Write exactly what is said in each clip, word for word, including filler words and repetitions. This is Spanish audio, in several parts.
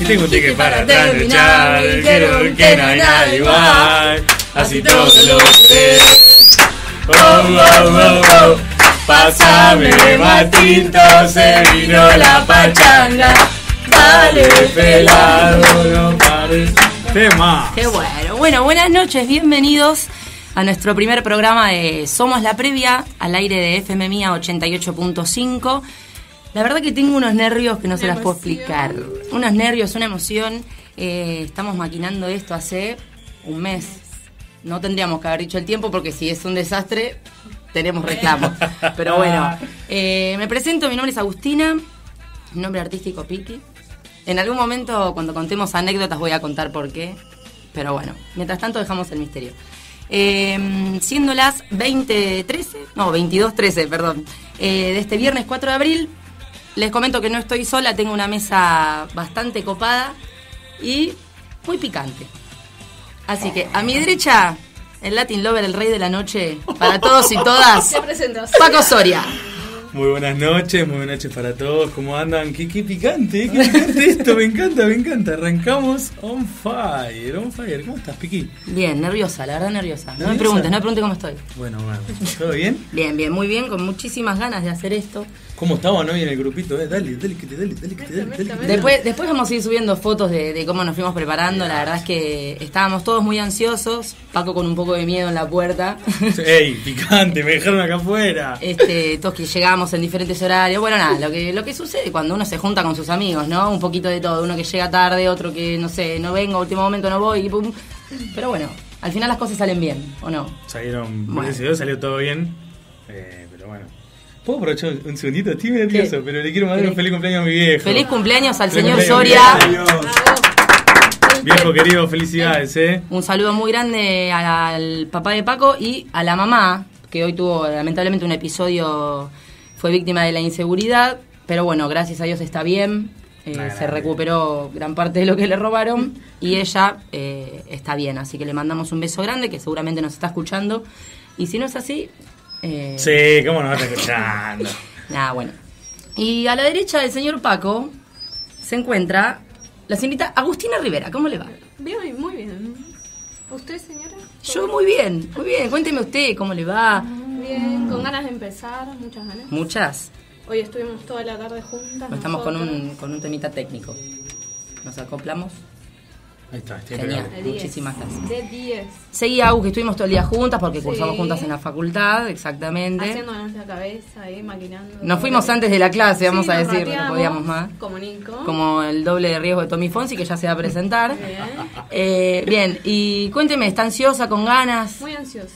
Y tengo un ticket para terminar. Me dijeron que no hay nada igual. Así todo lo querés. Oh, oh, oh, oh. Pásame más tinto, se vino la pachanga. Dale, pelado, no pares. Tema. Qué bueno. Bueno, buenas noches, bienvenidos a nuestro primer programa de Somos la Previa, al aire de F M Mía ochenta y ocho punto cinco. La verdad que tengo unos nervios que no se las puedo explicar. Unos nervios, una emoción. Eh, estamos maquinando esto hace un mes. No tendríamos que haber dicho el tiempo porque si es un desastre, tenemos reclamo. Pero bueno, eh, me presento, mi nombre es Agustina, mi nombre artístico Piki. En algún momento, cuando contemos anécdotas, voy a contar por qué. Pero bueno, mientras tanto dejamos el misterio. Eh, siendo las veinte trece, no, veintidós trece, perdón, eh, de este viernes cuatro de abril, les comento que no estoy sola, tengo una mesa bastante copada y muy picante. Así que a mi derecha, el Latin Lover, el rey de la noche, para todos y todas, Paco Soria. Muy buenas noches, muy buenas noches para todos. ¿Cómo andan? Qué, qué picante, qué picante esto, me encanta, me encanta. Arrancamos on fire, on fire. ¿Cómo estás, Piqui? Bien, nerviosa, la verdad nerviosa. No me preguntes, no me preguntes cómo estoy. Bueno, bueno. ¿Todo bien? Bien, bien, muy bien, con muchísimas ganas de hacer esto. ¿Cómo estamos, no? En el grupito, eh. Dale, dale, que te dale, dale, que te dale, dale, dale. Después, después vamos a ir subiendo fotos de, de cómo nos fuimos preparando. La verdad es que estábamos todos muy ansiosos. Paco con un poco de miedo en la puerta. ¡Ey, picante! Me dejaron acá afuera. Este, todos que llegamos en diferentes horarios. Bueno, nada, lo que, lo que sucede cuando uno se junta con sus amigos, ¿no? Un poquito de todo. Uno que llega tarde, otro que, no sé, no vengo, último momento no voy. Y pum. Pero bueno, al final las cosas salen bien, ¿o no? Salieron, bueno. Gracias a Dios salió todo bien. Eh, pero bueno. ¿Puedo aprovechar un segundito? Estoy nervioso, ¿qué? Pero le quiero mandar un feliz cumpleaños a mi viejo. Feliz cumpleaños al feliz señor cumpleaños, Soria. Viejo querido, felicidades, ¿eh? Un saludo muy grande al papá de Paco y a la mamá, que hoy tuvo lamentablemente un episodio, fue víctima de la inseguridad, pero bueno, gracias a Dios está bien, eh, nah, se recuperó gran parte de lo que le robaron y ella eh, está bien, así que le mandamos un beso grande, que seguramente nos está escuchando, y si no es así... Eh... Sí, ¿cómo nos va a estar escuchando? Nada, bueno. Y a la derecha del señor Paco se encuentra la señorita Agustina Rivera. ¿Cómo le va? Bien, muy bien. ¿Usted, señora? Yo muy bien, muy bien. Cuénteme usted cómo le va. Bien, con ganas de empezar, muchas ganas. ¿Muchas? Hoy estuvimos toda la tarde juntas. Estamos con un, con un temita técnico. ¿Nos acoplamos? Ahí está, estoy genial, muchísimas gracias. De diez. Seguí, Agus, que estuvimos todo el día juntas porque sí. Cursamos juntas en la facultad, exactamente. Haciéndonos la cabeza ahí, maquinando. Nos fuimos que... antes de la clase, vamos sí, a decir, no podíamos más. Como Nico. Como el doble de riesgo de Tommy Fonsi, que ya se va a presentar. Bien. Eh, bien, y cuénteme, ¿está ansiosa, con ganas? Muy ansiosa.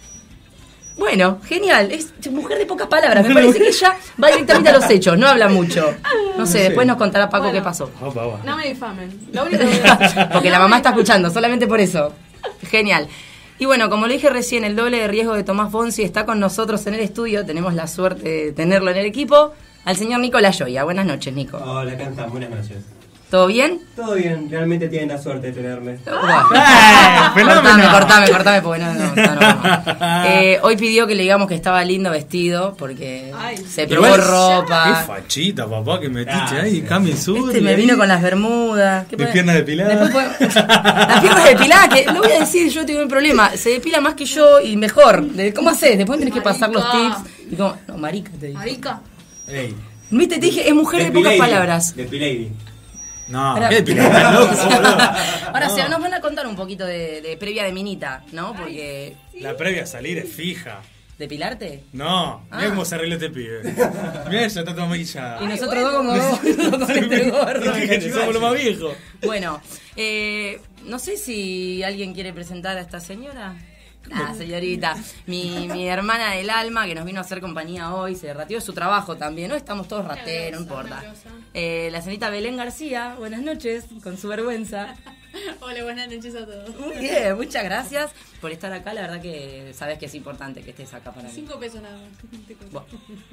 Bueno, genial, es mujer de pocas palabras, me parece que ella va directamente a los hechos, no habla mucho. No sé, después nos contará Paco bueno, qué pasó. Opa, opa. No me difamen. Lo único que voy a decir. Porque la mamá está escuchando, solamente por eso. Genial. Y bueno, como le dije recién, el doble de riesgo de Tomás Fonsi está con nosotros en el estudio, tenemos la suerte de tenerlo en el equipo, al señor Nico Layoya. Buenas noches, Nico. Hola, Canta, buenas noches. ¿Todo bien? Todo bien, realmente tienen la suerte de tenerme. Bueno. ¡Eh! Cortame, cortame, cortame, porque no, no, no, no. Eh, hoy pidió que le digamos que estaba lindo vestido, porque Ay, se probó igual, ropa. Qué fachita, papá, que metiste ahí, cambio sur. Este me ahí. Vino con las bermudas. Mis piernas depiladas. Después, las piernas depiladas, que lo voy a decir, yo tengo un problema. Se depila más que yo y mejor. ¿Cómo haces? Después tenés que pasar los tips. Y como, no, marica te digo. Marica. Ey. Viste, te dije, es mujer de, de pocas palabras. De Pilady. No, ahora, qué pirata, loco, ahora no. sí, nos van a contar un poquito de, de previa de Minita, ¿no? Porque... La previa a salir es fija. ¿Depilarte? No, ah. Mira cómo se arregló este pibe. Mira, ya está todo maquillado. Y nosotros dos como dos, con este gorro. Somos los más viejos. Bueno, eh, no sé si alguien quiere presentar a esta señora. Ah, señorita, mi, mi hermana del alma que nos vino a hacer compañía hoy, se ratió de su trabajo también, ¿no? Estamos todos rateros, no importa. Eh, la señorita Belén García, buenas noches, con su vergüenza. Hola, buenas noches a todos. Muy bien, muchas gracias por estar acá, la verdad que sabes que es importante que estés acá para mí. Cinco pesos nada más. Bueno.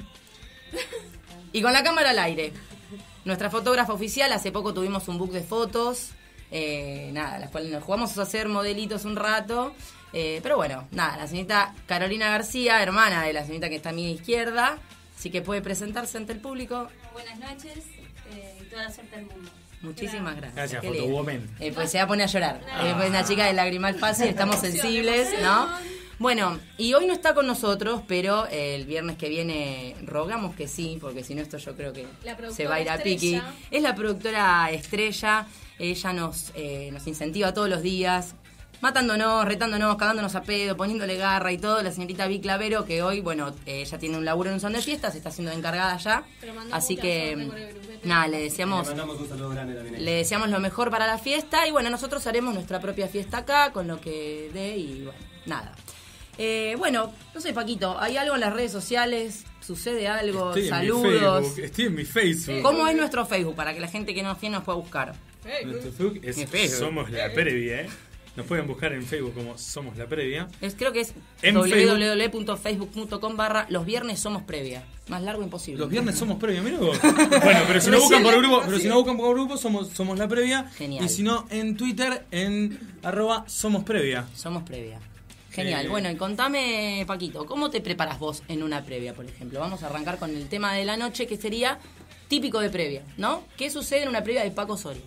Y con la cámara al aire, nuestra fotógrafa oficial, hace poco tuvimos un book de fotos, eh, nada, las cuales nos jugamos a hacer modelitos un rato. Eh, pero bueno, nada, la señorita Carolina García, hermana de la señorita que está a mi izquierda, así que puede presentarse ante el público. Buenas noches, eh, y toda la suerte del mundo. Muchísimas gracias. Gracias, Qué lindo. Fotowoman. Eh, pues se va a poner a llorar. Eh, pues una chica de lagrimal fácil, estamos sensibles, ¿no? Bueno, y hoy no está con nosotros, pero eh, el viernes que viene rogamos que sí, porque si no esto yo creo que se va a ir a piqui. estrella. Es la productora estrella, ella nos, eh, nos incentiva todos los días, matándonos, retándonos, cagándonos a pedo, poniéndole garra y todo. La señorita Vic Clavero, que hoy, bueno, eh, ella tiene un laburo en un son de fiestas, está siendo encargada ya. Pero mandó Así mucha que, suerte por el grupete. nada, le Le deseamos... mandamos un saludo grande también a ella. Le deseamos lo mejor para la fiesta y bueno, nosotros haremos nuestra propia fiesta acá con lo que dé y bueno, nada. Eh, bueno, no sé, Paquito, ¿hay algo en las redes sociales? ¿Sucede algo? Estoy en mi Saludos. Facebook, estoy en mi Facebook. ¿Cómo es nuestro Facebook para que la gente que no tiene nos pueda buscar? Nuestro Facebook es Mi Facebook. Somos la Previa, ¿eh? Nos pueden buscar en Facebook como Somos la Previa. Es, creo que es En www.facebook.com barra los viernes somos previa. Más largo imposible. Los viernes somos Previa, mira vos. Bueno, pero si no buscan por grupo, pero si no buscan por grupo somos somos la Previa. Genial. Y si no en Twitter en arroba Somos Previa. Somos previa. Genial. Eh, Bueno, y contame, Paquito, ¿cómo te preparas vos en una previa, por ejemplo? Vamos a arrancar con el tema de la noche, que sería típico de previa, ¿no? ¿Qué sucede en una previa de Paco Soria?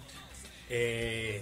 Eh,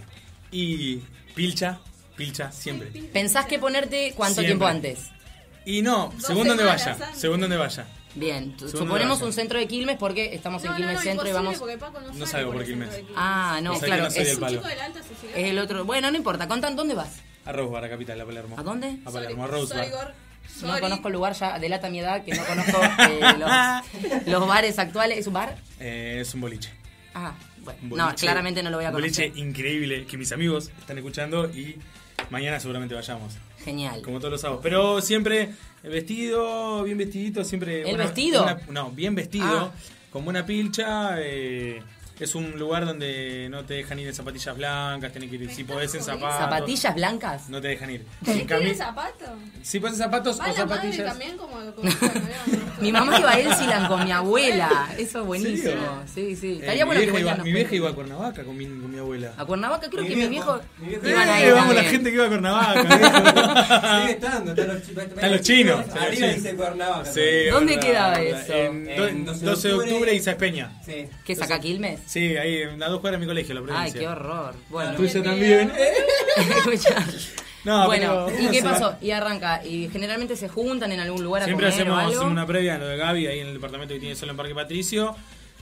y pilcha, pilcha siempre. ¿Pensás que ponerte cuánto Siempre. tiempo antes? Y no, Dos según donde semanas vaya, antes. según donde vaya. Bien, t- Segundo suponemos vaya. un centro de Quilmes porque estamos en No, no, Quilmes no, Centro y imposible, vamos... porque Paco no, No sale salgo por el centro Quilmes. de Quilmes. Ah, no, O sea que claro, no soy es, del Un palo. chico de la alta sociedad. es el otro... Bueno, no importa, contan, ¿dónde vas? A Rosebar, a Capital, a Palermo. ¿A dónde? A Palermo, a Rosebar. Sorry, Gor. No Sorry. conozco el lugar, ya delata mi edad, que no conozco eh, los, los bares actuales. ¿Es un bar? Eh, es un boliche. Ah, bueno, Un no, boliche- claramente no lo voy a un conocer. boliche increíble que mis amigos están escuchando y mañana seguramente vayamos. Genial. Como todos los sábados. Pero siempre vestido, bien vestidito, siempre... ¿El una- vestido? una- no, bien vestido, Ah. con buena pilcha. eh, es un lugar donde no te dejan ir en zapatillas blancas, tenés que ir, si podés, en zapatos. ¿Zapatillas blancas? No te dejan ir. ¿Sí En tiene cami- zapatos? Si podés en zapatos ¿Va o la madre zapatillas. también como como- como- Mi mamá iba a Elsilan con mi abuela. Eso es buenísimo. ¿Serio? Sí, sí. Eh, Estaría mi bueno que vieja, iba, Julián nos mi vieja cuente. iba a Cuernavaca con mi, con mi abuela. A Cuernavaca creo Mi que mi viejo, viejo mi viejo. iban ahí Eh, vamos la también. gente que iba a Cuernavaca. viejo. Sigue estando, están los, chi- Están los chinos, están los Arriba chinos. dice Cuernavaca. Sí, ¿Dónde es quedaba verdad. eso? En do- En doce doce de de octubre octubre y Saespeña. Sí. ¿Qué saca Quilmes? Sí, ahí en a dos cuadras de mi colegio, la Ay, provincia. qué horror. Bueno, Tuyo también. escucha. No, Bueno, pero- ¿y qué pasó? Y arranca. Y generalmente se juntan en algún lugar a Siempre comer o hacemos, algo. hacemos una previa en lo de Gaby, ahí en el departamento que tiene solo en Parque Patricio.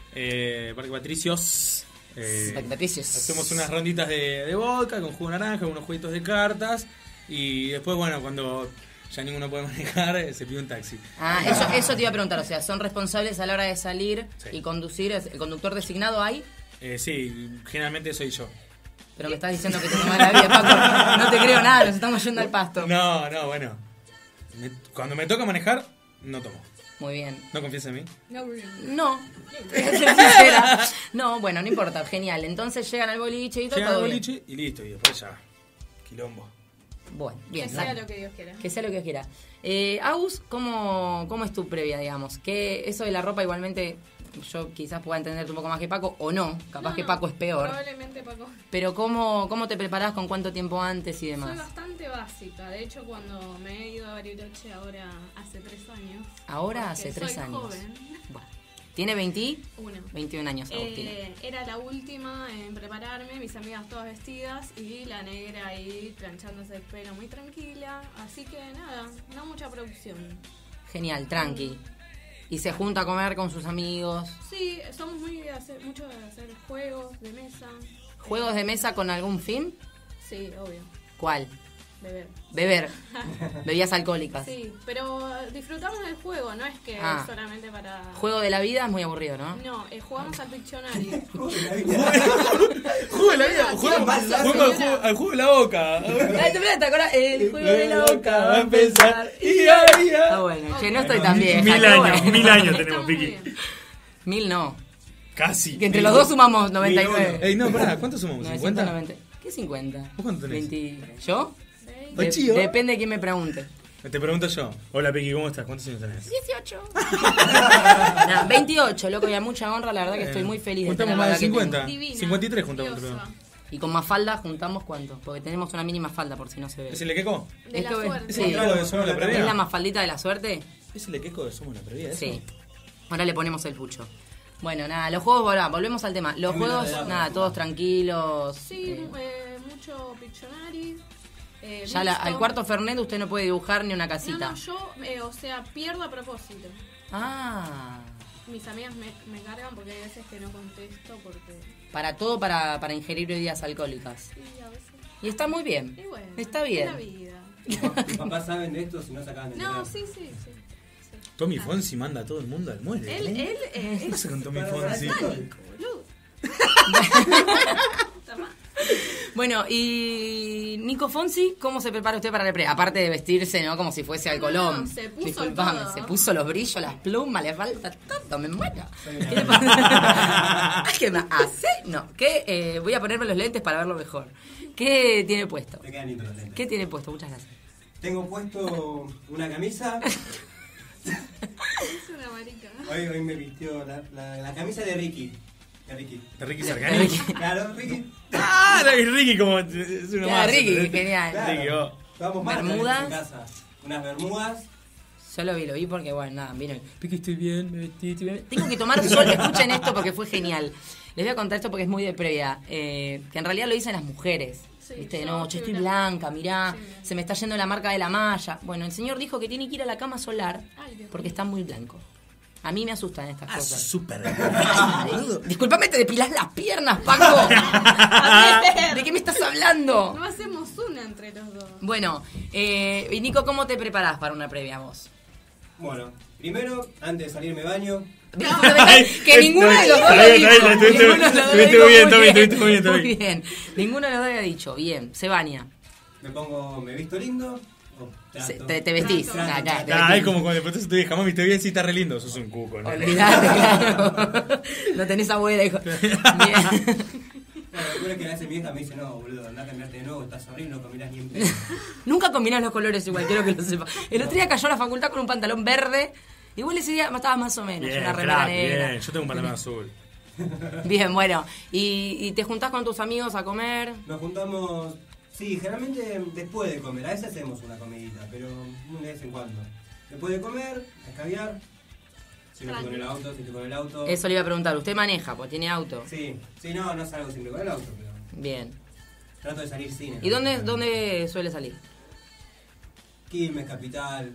Eh, Parque Patricios. Eh, Patricios. hacemos unas ronditas de, de vodka con jugo de naranja, unos jueguitos de cartas. Y después, bueno, cuando ya ninguno puede manejar, eh, se pide un taxi. Ah, eso, eso te iba a preguntar. O sea, ¿son responsables a la hora de salir Sí. y conducir? ¿El conductor designado hay? Eh, sí, generalmente soy yo. Pero me estás diciendo que te tomas la vida, Paco. No te creo nada, nos estamos yendo al pasto. No, no, bueno. Me- cuando me toca manejar, no tomo. Muy bien. ¿No confías en mí? No, Bruno. No, voy a ser sincera. No, bueno, no importa, genial. Entonces llegan al boliche y todo. Llega al todo bien. boliche y listo, y después ya. Quilombo. Bueno, Que bien. sea dale. lo que Dios quiera. Que sea lo que Dios quiera. Eh, Agus, ¿cómo, ¿cómo es tu previa, digamos? Que eso de la ropa igualmente yo quizás pueda entenderte un poco más que Paco, o no, capaz No, que no, Paco es peor. Probablemente Paco. Pero ¿cómo, cómo te preparás, con cuánto tiempo antes y demás? Soy bastante básica. De hecho, cuando me he ido a Bariloche ahora hace tres años. Ahora porque hace tres soy años. Joven, Bueno, tiene veinte, uno. veintiún años, Agustina. Eh, era la última en prepararme, mis amigas todas vestidas y la negra ahí planchándose el pelo muy tranquila. Así que nada, no mucha producción. Genial, tranqui. Y se junta a comer con sus amigos. Sí, somos muy de hacer, mucho de hacer juegos de mesa. ¿Juegos de mesa con algún fin? Sí, obvio, ¿Cuál? beber. Beber. Bebidas alcohólicas. Sí, pero disfrutamos del juego, no es que Ah. es solamente para... Juego de la vida es muy aburrido, ¿no? No, eh, jugamos al Pictionary. Juego de la vida, juego, ¿Qué pasa, juego al, señora? juego, al juego de la boca. Ay, te ¿te acordás? El juego de la boca va a empezar. Y ahí, Está bueno, che, no estoy tan Mil- vieja. mil qué años, bueno. mil años Está tenemos, muy Piqui. bien. Mil no. Casi. Que entre los dos sumamos noventa y Mil nueve. Ey, no, pará, ¿cuántos somos? ¿cincuenta? novecientos noventa. ¿Qué cincuenta? ¿Vos cuánto tenés? veinte. ¿Yo? Sí. De- Ochío. depende de quién me pregunte. Te pregunto yo. Hola, Piqui, ¿cómo estás? ¿Cuántos años tenés? dieciocho. Nah, veintiocho, loco, y a mucha honra, la verdad que estoy muy feliz de Juntamos tener la más de edad que cincuenta. tengo. Divina. cincuenta y tres juntamos. Diosa. creo. Y con Mafalda juntamos cuánto, porque tenemos una mínima falda por si no se ve. ¿Es el lequeco? De Es la que- suerte. sí. ¿Es el lequeco de Somos la ¿Es Previa? la mafaldita de la suerte? ¿Es el lequeco de Somos la Previa? ¿eso? Sí. Ahora le ponemos el pucho. Bueno, nada, los juegos, voilà, volvemos al tema. Los Sí, juegos, mira, nada, mira. todos tranquilos. Sí, eh, eh, mucho Pictionary. Eh, ya la- visto. al cuarto Fernet usted no puede dibujar ni una No, casita. no, yo, eh, o sea, pierdo a propósito. Ah, Mis amigas me, me cargan porque hay veces que no contesto porque... para todo para, para ingerir bebidas alcohólicas. Sí, a veces... Y está muy bien. Y bueno, Está es la bien. vida. ¿Tus papás saben de esto si no se acaban de enterar? No, sí, sí, sí. sí. Tommy Fonsi manda a todo el mundo al muere. Él, ¿eh? él eh, ¿Qué es pasa con Tommy Para- Fonsi? satánico, boludo. Puta madre. Bueno, y Nico Fonsi, ¿cómo se prepara usted para la pre? Aparte de vestirse, ¿no? Como si fuese al No, Colón. se puso Disculpame, todo. se puso los brillos, las plumas, le falta todo, me muero. ¿Qué le pasa? ¿Qué me hace? No, que eh, voy a ponerme los lentes para verlo mejor. ¿Qué tiene puesto? Te quedan lindos los lentes. ¿Qué tiene puesto? Muchas gracias. Tengo puesto una camisa. Es una marica. Hoy, hoy me vistió la, la, la camisa de Ricky. De Ricky. De Ricky Sargani. Claro, Ricky. Ah, de Ricky como es uno Ya, más. Ricky, ¿entendés? genial. Claro. Ricky, oh. Vamos más Bermudas. en casa. Unas bermudas. Yo lo vi, lo vi porque, bueno, nada, vino. Pique, estoy bien, me vestí, estoy bien. Tengo que tomar sol, escuchen esto porque fue genial. Les voy a contar esto porque es muy de previa. Eh, que en realidad lo dicen las mujeres. Sí, Viste, yo no, che, soy estoy blanca. blanca, mirá, Sí. se me está yendo la marca de la malla. Bueno, el señor dijo que tiene que ir a la cama solar Ay, Dios porque mío. está muy blanco. A mí me asustan estas Ah, cosas. súper. Disculpame, te depilás las piernas, Paco. ¿De qué me estás hablando? No hacemos una entre los dos. Bueno, eh, y Nico, ¿cómo te preparás para una previa vos? Bueno, primero, antes de salir me baño. Que ninguno de los dos Está lo bien, dijo. está bien, estuviste- Ninguno de los dos estuviste lo muy bien, dijo. Tommy, estuviste muy bien, Tommy. Muy bien. Ninguno de los dos había dicho. Bien, se baña. Me pongo, me visto lindo. o trato. Se- te, te vestís. Trato. Ah, ya, te Ah, vestís. es como cuando le preguntas a tu vieja, mami, ¿te bien? Sí, está re lindo. Sos un cuco, ¿no? Olvidate, claro. No tenés abuela, hijo. Bien. Claro, recuerda que a veces mi hija me dice, no, boludo, andá a cambiarte de nuevo, estás horrible, no combinás ni en pedo. Nunca combinás los colores igual, quiero que lo sepa. El otro día cayó a la facultad con un pantalón verde. Igual ese día estabas más o menos. Bien, una remera crack, negra. bien. Yo tengo un pantalón azul. Bien, bueno. ¿Y, y te juntás con tus amigos a comer? Nos juntamos, sí, generalmente después de comer, a veces hacemos una comidita, pero muy de vez en cuando. Después de comer, a escabiar, si no estoy con el auto, si estoy con el auto. Eso le iba a preguntar. ¿Usted maneja? Pues tiene auto. Sí, sí, no, no salgo siempre con el auto, pero Bien. trato de salir cine. ¿Y dónde, dónde suele salir? Quilmes, Capital,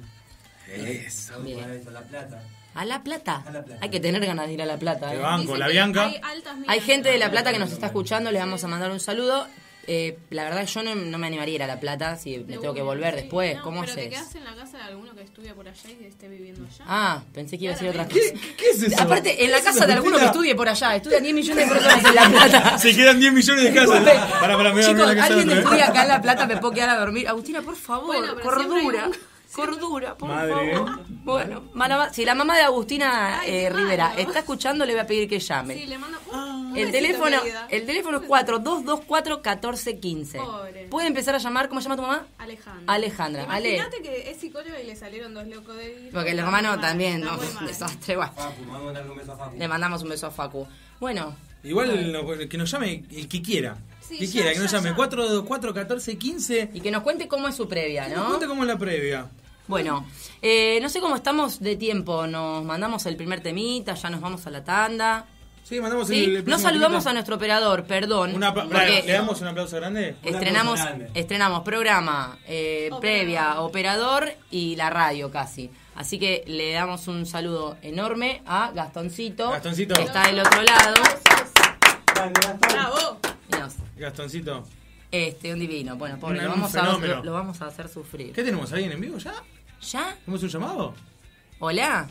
Eso. Bien. a La Plata. ¿A La Plata? A La Plata. Hay que tener ganas de ir a La Plata. Te ¿eh? banco, Dicen la que Bianca. Hay, altas Hay minas. gente de La Plata que nos está escuchando, le vamos a mandar un saludo. Eh, la verdad yo no, no me animaría a ir a La Plata si me tengo que volver Sí, después. no, ¿Cómo pero te haces? quedas en la casa de alguno que estudia por allá y esté viviendo allá. Ah, pensé que iba a decir otra Claramente. cosa. ¿Qué, qué es eso? Aparte, en la ¿Qué es casa esa de alguno que mentira? estudie por allá, estudian diez millones de personas en La Plata. Se quedan diez millones de casas. Para, para, mira, Chicos, mira la casa alguien de otro, estudia ¿eh? acá en La Plata, me puedo quedar a dormir. Agustina, por favor, Bueno, pero cordura. siempre hay un- Cordura, por Madre. favor. Bueno, mala- si la mamá de Agustina Ay, eh, qué Rivera malo. está escuchando, le voy a pedir que llame. Sí, le mando un, un El besito, teléfono, querida. el teléfono es cuatro dos dos cuatro, uno cuatro uno cinco. Pobre. Puede empezar a llamar, ¿cómo se llama tu mamá? Alejandra. Alejandra. Ale. Imagínate que es psicóloga y le salieron dos locos de ir. Porque el Está hermano muy mal, también, está no, muy mal. desastre, bueno. Facu, vamos a mandarle un beso a Facu. Le mandamos un beso a Facu. Bueno, Igual no, que nos llame el que quiera. Sí, que ya, quiera, que ya, nos llame ya. cuatro dos cuatro, uno cuatro uno cinco. y que nos cuente cómo es su previa, Nos ¿no? cuenta cómo es la previa. Bueno, eh, no sé cómo estamos de tiempo. Nos mandamos el primer temita, ya nos vamos a la tanda. Sí, mandamos ¿Sí? el, el No saludamos a nuestro operador, perdón. Una, apla- porque ¿Le damos un aplauso grande? Un estrenamos, aplauso grande. estrenamos programa, eh, Operador. previa, operador y la radio casi. Así que le damos un saludo enorme a Gastoncito, Gastoncito. que está del otro lado. Grande, Gastón. Bravo. Y nos- Gastoncito. Este, un divino. Bueno, pobre, Un- lo un vamos, a, fenómeno. lo, lo vamos a hacer sufrir. ¿Qué tenemos? ¿Alguien en vivo ya? ¿Ya? ¿Tenemos un llamado? ¿Hola?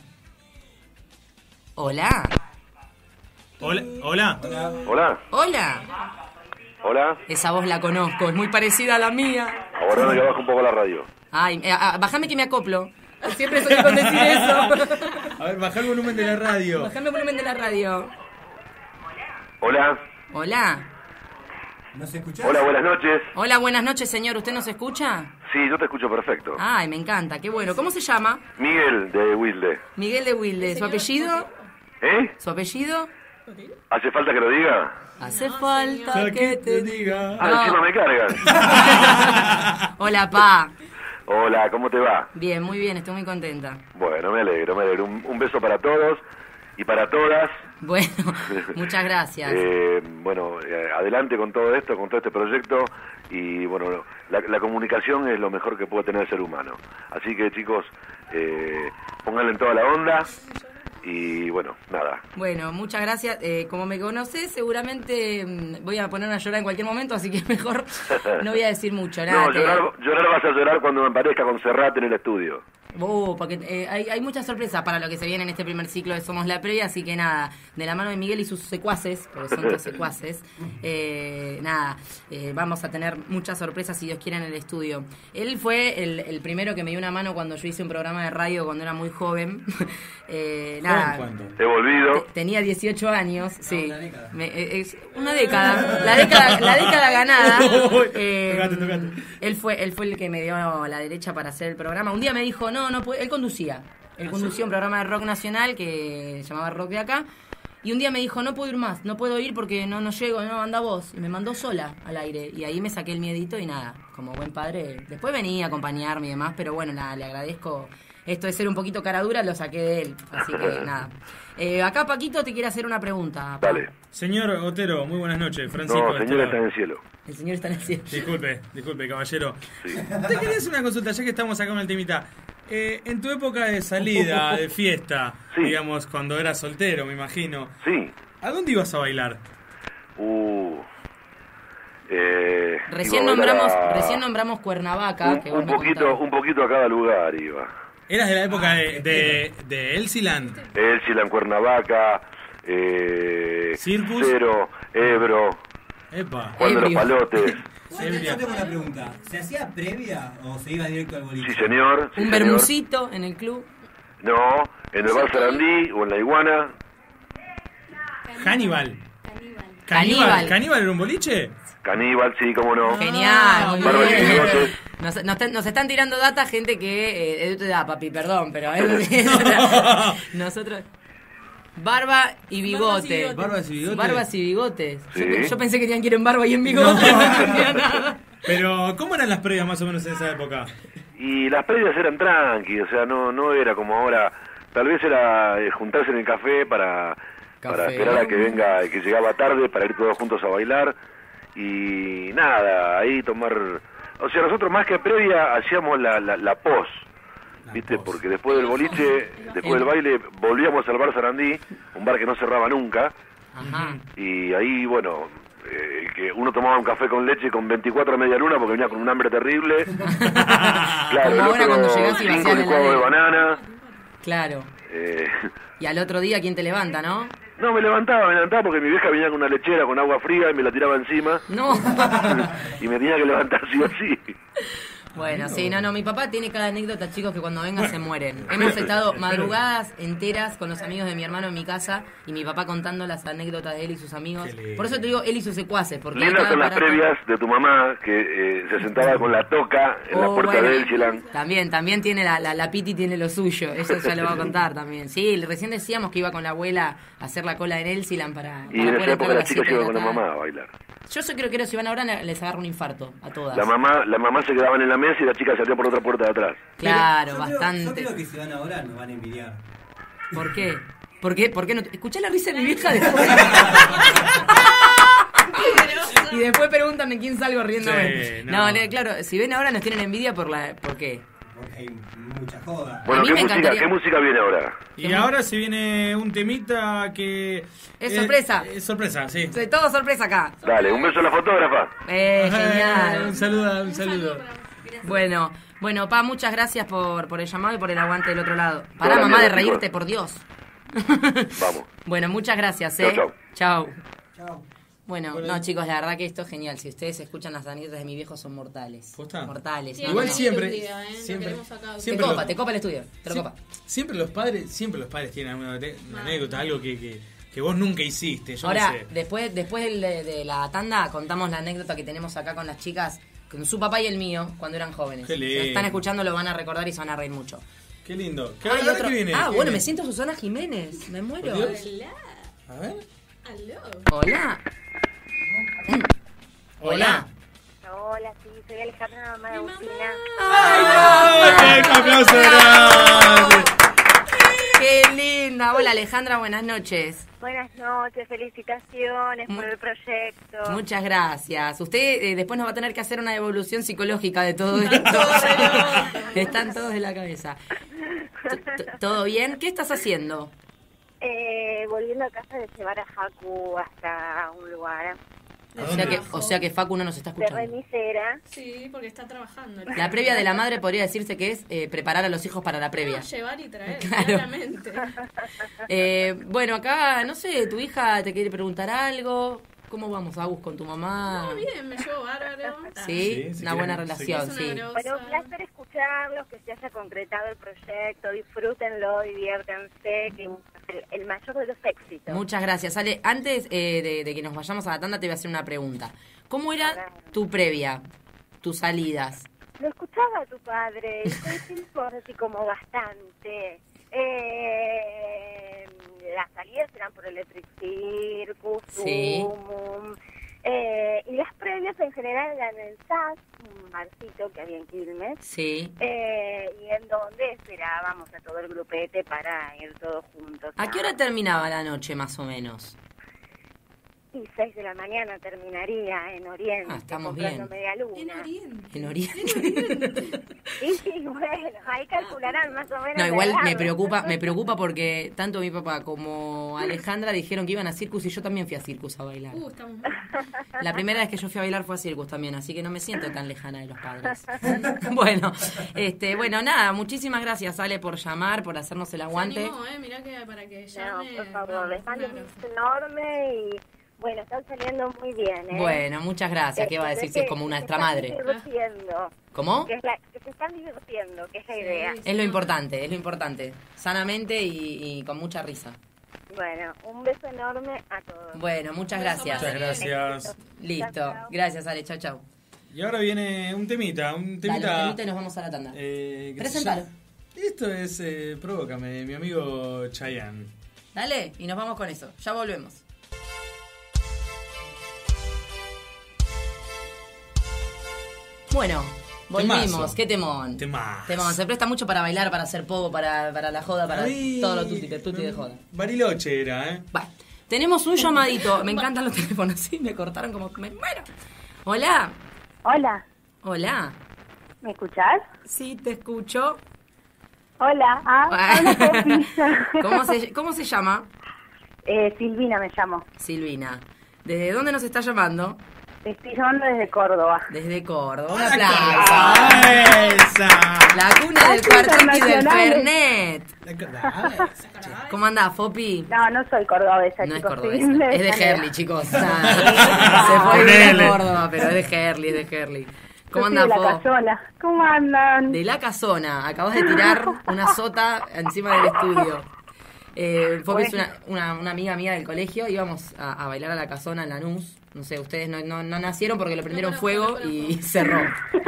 ¿Hola? Hola. Hola. Hola. Hola, ¿Hola? hola. Esa voz la conozco, es muy parecida a la mía. Ahora no, ya bajo un poco la radio. Ay, eh, ah, bájame que me acoplo. Siempre soy con decir eso. A ver, baja el volumen de la radio. Bájame el volumen de la radio. Hola, Hola. ¿Nos escuchás? hola, buenas noches. Hola, buenas noches, señor. ¿Usted nos escucha? Sí, yo te escucho perfecto. Ay, me encanta, qué bueno. ¿Cómo se llama? Miguel de Wilde. Miguel de Wilde. ¿Su apellido? ¿Eh? ¿Su apellido? ¿Hace falta que lo diga? Hace falta Para que te diga. diga. Ah, No. encima me cargan. Hola, pa. Hola, ¿cómo te va? Bien, muy bien, estoy muy contenta. Bueno, me alegro, me alegro. Un, un beso para todos y para todas. Bueno, muchas gracias. Eh, bueno, eh, adelante con todo esto, con todo este proyecto, y bueno, la, la comunicación es lo mejor que puede tener el ser humano. Así que chicos, eh, pónganle en toda la onda. Y bueno, nada. Bueno, muchas gracias. Eh, como me conocés, seguramente mmm, voy a ponerme a llorar en cualquier momento, así que mejor no voy a decir mucho. Nada, no, te... llorar, llorar vas a llorar cuando me aparezca con Serrat en el estudio. Uh, porque eh, hay, hay muchas sorpresas para lo que se viene en este primer ciclo de Somos la Previa, así que nada, de la mano de Miguel y sus secuaces, porque son dos secuaces, eh, nada, eh, vamos a tener muchas sorpresas si Dios quiere en el estudio. Él fue el, el primero que me dio una mano cuando yo hice un programa de radio cuando era muy joven. eh, nada, ¿Cuánto? He volvido. Te- tenía dieciocho años, sí. una década. Me- eh, es una década, la década, la década ganada. Eh, Tocate, tocate. Él fue, él fue el que me dio la derecha para hacer el programa. Un día me dijo, no, no puede, él conducía. Él conducía un programa de rock nacional que se llamaba Rock de Acá. Y un día me dijo, no puedo ir más, no puedo ir porque no, no llego, no, anda vos. Y me mandó sola al aire. Y ahí me saqué el miedito y nada, como buen padre. Después venía a acompañarme y demás, pero bueno, nada, le agradezco. Esto de ser un poquito cara dura lo saqué de él. Así que nada. Eh, acá Paquito te quiere hacer una pregunta. Pa. Dale. Señor Otero, muy buenas noches. Francisco. No, de este señor lado. está en el cielo. El señor está en el cielo. Disculpe, disculpe, caballero. Sí. Te quería hacer una consulta, ya que estamos acá con el temita. Eh, en tu época de salida, de fiesta, Sí. digamos, cuando eras soltero, me imagino, Sí. ¿a dónde ibas a bailar? Uh. Eh, Recién iba a bailar nombramos, a- recién nombramos Cuernavaca. un, que vos un me poquito, contabas. un poquito a cada lugar iba. ¿Eras de la época Ah, de, qué de, de Elsiland? Elchila en Cuernavaca, eh, Circus. Cero, Ebro, Epa. Juan de los Ebrio. Palotes. Yo te- yo tengo una pregunta. ¿Se hacía previa o se iba directo al boliche? Sí, señor. sí, Un señor. bermucito en el club. No, en el Bar Sarandí o en la Iguana. Hannibal. Caníbal. Caníbal. ¿Caníbal era un boliche? Caníbal, sí, cómo no. Genial, muy Barba y bien. bigotes. Nos, nos, te- nos están tirando data gente que eh, es de tu edad, papi, perdón, pero nosotros barba y bigote. Barbas y bigotes. Barbas y bigotes. Yo, Sí. yo pensé que tenían que ir en barba y en bigote, no, entendía nada. Pero, ¿cómo eran las previas más o menos en esa época? Y las previas eran tranqui, o sea, no no era como ahora. Tal vez era eh, juntarse en el café para, para Café. esperar a que venga, que llegaba tarde, para ir todos juntos a bailar. Y nada, ahí tomar... O sea, nosotros más que previa hacíamos la, la, la pos, La ¿viste? pos. Porque después del boliche, después del baile, volvíamos al Bar Sarandí, un bar que no cerraba nunca. Ajá. Y ahí, bueno, eh, que uno tomaba un café con leche con veinticuatro a media luna porque venía con un hambre terrible. Claro, Como el ahora cuando otro llegás y cinco vacías la licuados de heladera. banana. Claro. Eh, Y al otro día, ¿quién te levanta, no? no, me levantaba, me levantaba porque mi vieja venía con una lechera con agua fría y me la tiraba encima. No. Y me tenía que levantar sí o sí. Bueno, sí, no, no, mi papá tiene cada anécdota, chicos, que cuando vengan se mueren. Hemos estado madrugadas enteras con los amigos de mi hermano en mi casa y mi papá contando las anécdotas de él y sus amigos. Qué lindo. Por eso te digo él y sus secuaces, porque Lindas cada son las aparato- previas de tu mamá que eh, se sentaba con la toca en la Oh, puerta bueno. de Elchilan. También, también tiene la, la, la Piti tiene lo suyo, eso ya lo va a contar también. Sí, recién decíamos que iba con la abuela a hacer la cola en Elsilan para, Y para en poder esa entrar época a las las chicas siete de iban con la tarde. mamá a bailar. Yo soy creo que si van ahora les agarra un infarto a todas. La mamá, la mamá se quedaban en la mesa y la chica salía por otra puerta de atrás. Claro, Yo creo- bastante. Yo creo que si van ahora nos van a envidiar. ¿Por qué? ¿Por qué? ¿Por qué no? te- Escuché la risa de mi vieja después. Y después pregúntame quién salgo riéndome. Sí, no, no. no, claro, si ven ahora nos tienen envidia por la... ¿Por qué? Porque hay mucha joda. Bueno, mí ¿qué me música, encantaría- ¿qué música viene ahora? Y ahora se viene un temita que... Es sorpresa. Es sorpresa, sí. Soy todo sorpresa acá. Dale, un beso a la fotógrafa. Eh, Eh, genial. un saludo, un saludo. Bueno, bueno, pa, muchas gracias por, por el llamado y por el aguante del otro lado. Pará, Toda la mamá, de mierda, reírte, chicos. por Dios. Vamos. Bueno, muchas gracias, Chau, eh. chau. Chau. Chao. Bueno, Bueno. no, chicos, la verdad que esto es genial. Si ustedes escuchan las anécdotas de mi viejo, son mortales. ¿Posta? Mortales. Sí, ¿no? Igual no, siempre, un día, ¿eh? Lo siempre, queremos acá. Te siempre, copa, lo- te copa el estudio. Te lo sie- copa. siempre los padres, siempre los padres tienen alguna te- una anécdota, algo que, que, que vos nunca hiciste, yo Ahora, no sé. después, después del- de, de la tanda, contamos la anécdota que tenemos acá con las chicas, con su papá y el mío, cuando eran jóvenes. Qué Si lindo. están escuchando, lo van a recordar y se van a reír mucho. Qué lindo. ¿Qué, Ah, y ahora otro- qué viene? ah, ¿Qué bueno, viene? me siento Susana Jiménez. Me muero. Por Dios. Hola. A ver. Aló. Hola. Hola. Hola, sí, soy Alejandra, mamá de Mi Agustina. ¡Ay, qué aplauso grande! Qué linda. Hola, Hola Alejandra, buenas noches. Buenas noches, felicitaciones por el proyecto. Muchas gracias. Usted eh, después nos va a tener que hacer una evolución psicológica de todo esto. Están todos de la cabeza. ¿Todo bien? ¿Qué estás haciendo? Eh, volviendo a casa de llevar a Facu hasta un lugar O sea, que, o sea que Facu no nos está de escuchando. remisera. Sí, porque está trabajando. La previa de la madre podría decirse que es eh, preparar a los hijos para la previa. No, llevar y traer, Claro. claramente. Eh, bueno, acá, no sé, tu hija te quiere preguntar algo. ¿Cómo vamos, Agus, con tu mamá? No, bien, me llevo bárbaro. Sí, Sí, sí, una buena quieren- relación, Es sí. una grosa. Bueno, un placer escucharlos, que se haya concretado el proyecto, disfrútenlo, diviértanse, que el, el mayor de los éxitos. Muchas gracias. Ale, antes eh, de, de que nos vayamos a la tanda, te voy a hacer una pregunta. ¿Cómo era tu previa, tus salidas? Lo escuchaba a tu padre, y todo el tiempo así como bastante. Eh, las salidas eran por Electric Circus, Sí. Sumum, eh, y las previas en general eran en S A S, un barcito que había en Quilmes, Sí. eh, y en donde esperábamos a todo el grupete para ir todos juntos. ¿A qué hora terminaba la noche, más o menos? Y seis de la mañana terminaría en Oriente, Ah, estamos comprando bien. media luna. En Oriente. En Oriente. Y sí, bueno, ahí calcularán más o menos. No, la igual edad. me preocupa, me preocupa porque tanto mi papá como Alejandra dijeron que iban a Circus y yo también fui a Circus a bailar. Uh, estamos mal. La primera vez que yo fui a bailar fue a Circus también, así que no me siento tan lejana de los padres. Bueno, este, bueno, nada, muchísimas gracias, Ale, por llamar, por hacernos el aguante. Se animó, eh, mirá que para que No, llame. por favor, vamos, les mando una un grosa. beso enorme y bueno, están saliendo muy bien, ¿eh? Bueno, muchas gracias. ¿Qué va a decir si es como una extra madre? Que se están divirtiendo, ¿Cómo? que, es la, que se están divirtiendo, que es la Sí. idea. Es lo importante, es lo importante. Sanamente y, y con mucha risa. Bueno, un beso enorme a todos. Bueno, muchas Un beso gracias. Muchas gracias. Listo. Chao, chao. Gracias, Ale. Chau, chau. Y ahora viene un temita, un Dale, temita. un temita y nos vamos a la tanda. eh, que se Presentalo. llama- Esto es eh, Provócame, mi amigo Chayanne. Dale, y nos vamos con eso. Ya volvemos. Bueno, volvimos. Temazo. Qué temón. Temazo. Temón. Se presta mucho para bailar, para hacer poco, para, para la joda, para Ay, todo lo tuti, tuti de joda. Bariloche era, ¿eh? Bueno, tenemos un llamadito. Me encantan los teléfonos. Sí, me cortaron como... Me muero. Hola. Hola, Hola. ¿me escuchás? Sí, te escucho. Hola, ah, hola, Popi. ¿Cómo se, ¿Cómo se llama? eh, Silvina me llamo. Silvina. ¿Desde dónde nos está llamando? Estoy llamando desde Córdoba. Desde Córdoba. Un ¡Ah, aplauso. esa! La cuna del Ay, cuarteto y del internacionales. Fernet. La cordaba esa, che. ¿Cómo andás, Fopi? No, no soy cordobesa, No es chicos. cordobesa. soy Es de Sanera. Herli, chicos. Nada. Se fue a vivir a Ponele. Córdoba, pero es de Herli, es de Herli. ¿Cómo Yo soy andás, de la Fo? casona. ¿Cómo andan? De la casona. Acabas de tirar una sota encima del estudio. Eh, Fopi es una, una, una amiga mía del colegio. Íbamos a, a bailar a la casona en Lanús. No sé, ustedes no, no, no nacieron porque le prendieron conozco, fuego no conozco. y cerró.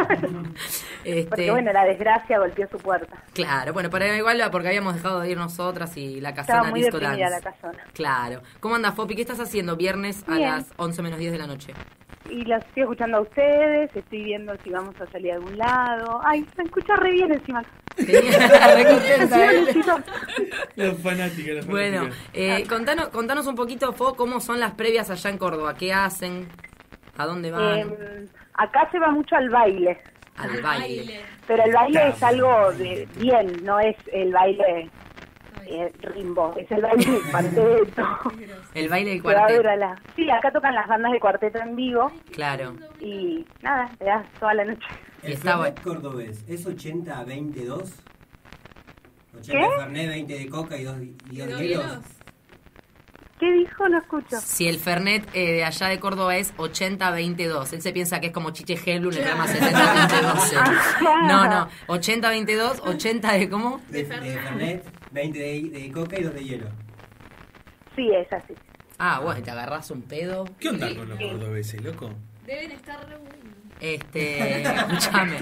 Este, Porque bueno, la desgracia golpeó su puerta. Claro, bueno, pero igual porque habíamos dejado de ir nosotras y la Estaba casona muy Disco deprimida Dance. la casona. Claro. ¿Cómo anda, Fopi? ¿Qué estás haciendo viernes a Bien. las once menos diez de la noche? Y los estoy escuchando a ustedes, estoy viendo si vamos a salir a algún lado. Ay, se escucha re bien encima. Re contenta, ¿eh? Chicos, Los fanáticos, los Bueno, fanáticos. eh, contanos, contanos un poquito, Fo, cómo son las previas allá en Córdoba. ¿Qué hacen? ¿A dónde van? eh, acá se va mucho al baile, Al baile. pero el baile es algo de bien, no es el baile eh, rimbo, es el baile del cuarteto. El baile del Se va a ver cuarteto. a la... Sí, acá tocan las bandas de cuarteto en vivo Claro. y nada, te das toda la noche. El Está Fernet bueno. cordobés, ¿es ochenta a veintidós? ochenta ¿Qué? de Fernet, veinte de coca y dos, y ¿Y dos dos hielos. hielos? ¿Qué dijo? No escucho. Si el Fernet eh, de allá de Córdoba es ochenta veintidós, él se piensa que es como Chiche Helblum, le llama setenta veintidós. No, no, ochenta veintidós, ochenta de ¿cómo? De, de Fernet, veinte de, de coca y dos de hielo. Sí, es así. Ah, bueno, te agarrás un pedo. ¿Qué onda con los cordobeses, loco? Deben estar re buenos. Este, escúchame.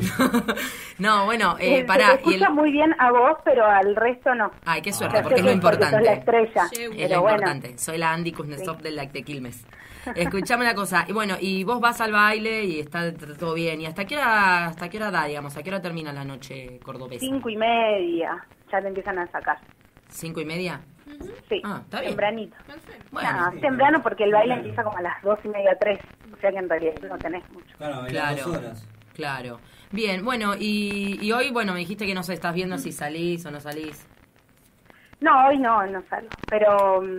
No, bueno, eh, Eh, pará. Se Y escucha el... muy bien a vos, pero al resto no. Ay, qué O suerte, sea, porque sé es lo que porque sos la importante. estrella, Sí, Es pero lo bueno. importante. Soy la Andy Kuznetsov del de Quilmes. Escuchame una cosa. Y bueno, y vos vas al baile y está todo bien. ¿Y hasta qué hora, hasta qué hora da, digamos? ¿A qué hora termina la noche cordobesa? Cinco y media, ya te empiezan a sacar. ¿Cinco y media? Sí, Ah, está bien. tempranito. Perfecto. Bueno, Ah, temprano porque el baile empieza como a las dos y media, tres. O sea que en realidad no tenés mucho. Claro, bailar Claro. dos horas. claro. Bien, bueno, y, y hoy, bueno, me dijiste que no sé, estás viendo si salís o no salís. No, hoy no, no salgo. Pero, mm,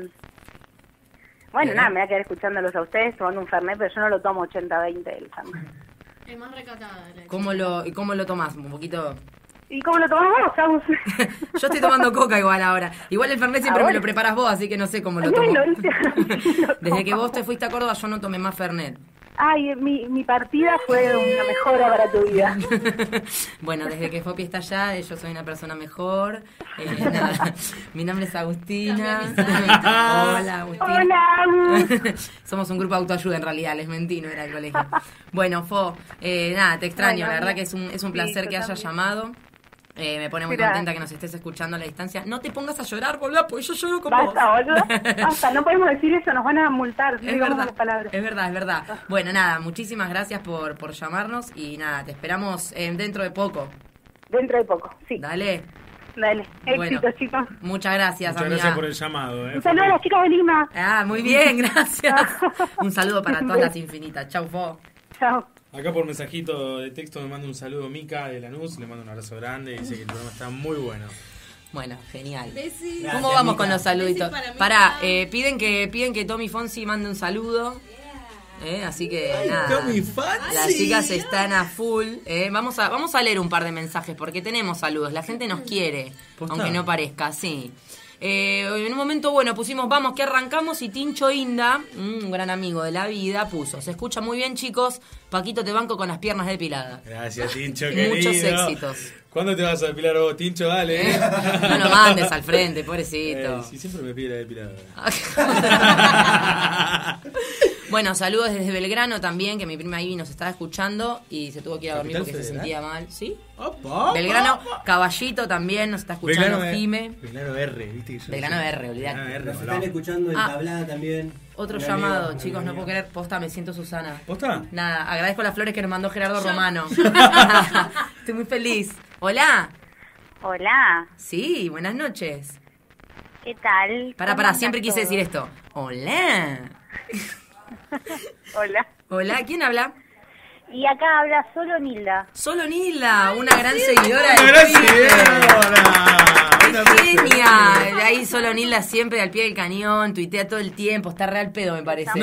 bueno, Bien. nada, me voy a quedar escuchándolos a ustedes tomando un Fernet, pero yo no lo tomo ochenta veinte el Fernet. Es más recatada la ¿Cómo lo, y cómo lo tomás? Un poquito... ¿Y cómo lo tomamos vos, Agus? Yo estoy tomando coca igual ahora. Igual el Fernet siempre Ah, me bueno. lo preparas vos, así que no sé cómo lo Ay, tomo. bueno, ¿viste? Desde que vos te fuiste a Córdoba yo no tomé más Fernet. Ay, mi, mi partida fue una mejora para tu vida. Bueno, desde que Fopi está allá, yo soy una persona mejor. Eh, nada. Mi nombre es Agustina. Hola, Agustina. Hola, Agus. Somos un grupo de autoayuda en realidad, les mentí, no era el colegio. Bueno, Fo, eh, nada, te extraño, Bueno, la verdad que es un, es un sí, placer yo que hayas también. llamado. Eh, me pone muy Gracias. contenta que nos estés escuchando a la distancia. No te pongas a llorar, boludo, porque yo lloro con vos. Basta, boludo. Basta, no podemos decir eso, nos van a multar. No Es digamos verdad, las palabras. es verdad, es verdad. Bueno, nada, muchísimas gracias por, por llamarnos y nada, te esperamos eh, dentro de poco. Dentro de poco, sí. Dale. Dale. Bueno. Éxito, chicos. Muchas gracias, Muchas amiga. gracias por el llamado. Eh. Un saludo a las chicas de Lima. Ah, muy bien, gracias. Un saludo para todas las infinitas. Chau, Fo. Chao. Acá por mensajito de texto me manda un saludo Mica de Lanús, le mando un abrazo grande y dice que el programa está muy bueno. Bueno, genial. Besi. Gracias, ¿Cómo vamos Mica. con los saluditos? Besi para Mica. Pará, eh, piden que piden que Tommy Fonsi mande un saludo. Eh, así que nada. Tommy Fonsi. Las chicas están a full. Eh. Vamos a vamos a leer un par de mensajes porque tenemos saludos. La gente nos quiere, ¿Posta? aunque no parezca, sí. Eh, en un momento, bueno, pusimos vamos que arrancamos y Tincho Inda, un gran amigo de la vida, puso. Se escucha muy bien, chicos. Paquito, te banco con las piernas depiladas. Gracias, Tincho, querido. Muchos éxitos. ¿Cuándo te vas a depilar vos, Tincho? Dale. eh. No lo mandes al frente, pobrecito. Eh, sí, siempre me pide la depiladora. Bueno, saludos desde Belgrano también, que mi prima Ivy nos estaba escuchando y se tuvo que ir a dormir ¿Capital porque se Federal? sentía mal. ¿Sí? Opa, Belgrano, opa. Caballito también nos está escuchando, Belgrano, Jime. Belgrano R, ¿viste? Que yo Belgrano soy- R, olvidate. Belgrano R, Nos hola. están escuchando en Ah. Tablada también. Otro Un llamado, amigo, chicos, un no amigo. puedo creer. Posta, me siento Susana. ¿Posta? Nada, agradezco las flores que nos mandó Gerardo Romano. Estoy muy feliz. Hola. Hola. Sí, buenas noches. ¿Qué tal? Pará, ¿Cómo pará, anda siempre quise todo? decir esto. Hola. Hola. Hola, ¿quién habla? Y acá habla solo Nilda. Solo Nila, una gran seguidora ¡Una del gran Pibe. seguidora! Una ¡Qué gran genia! De ahí solo Nila siempre al pie del cañón, tuitea todo el tiempo, está real pedo me parece.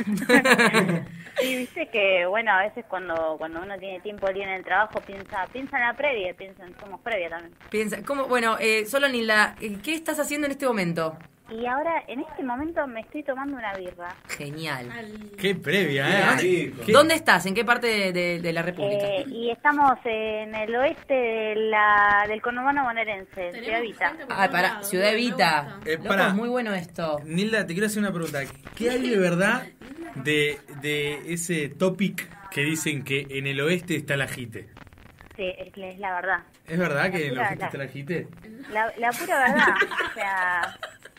Sí, viste que, bueno, a veces cuando cuando uno tiene tiempo libre en el trabajo, piensa piensa en la previa, piensa en Somos Previa también. Piensa, ¿cómo? Bueno, eh, solo Nila, eh, ¿qué estás haciendo en este momento? Y ahora, en este momento, me estoy tomando una birra. Genial. Al- ¡Qué previa, eh! Qué ¿Dónde- rico. qué- ¿Dónde estás? ¿En qué parte de, de- de la República? Eh, y estamos en el oeste de la, del conurbano bonaerense, Tenemos Ciudad Evita. gente por Ah, todos para lados, Ciudad me Evita. gusta. Eh, Loco, pará. es muy bueno esto. Nilda, te quiero hacer una pregunta. ¿Qué hay de verdad de, de ese topic que dicen que en el oeste está la jite? Sí, es, es la verdad. ¿Es verdad que en el La- oeste la- está la jite? La, la pura verdad. O sea,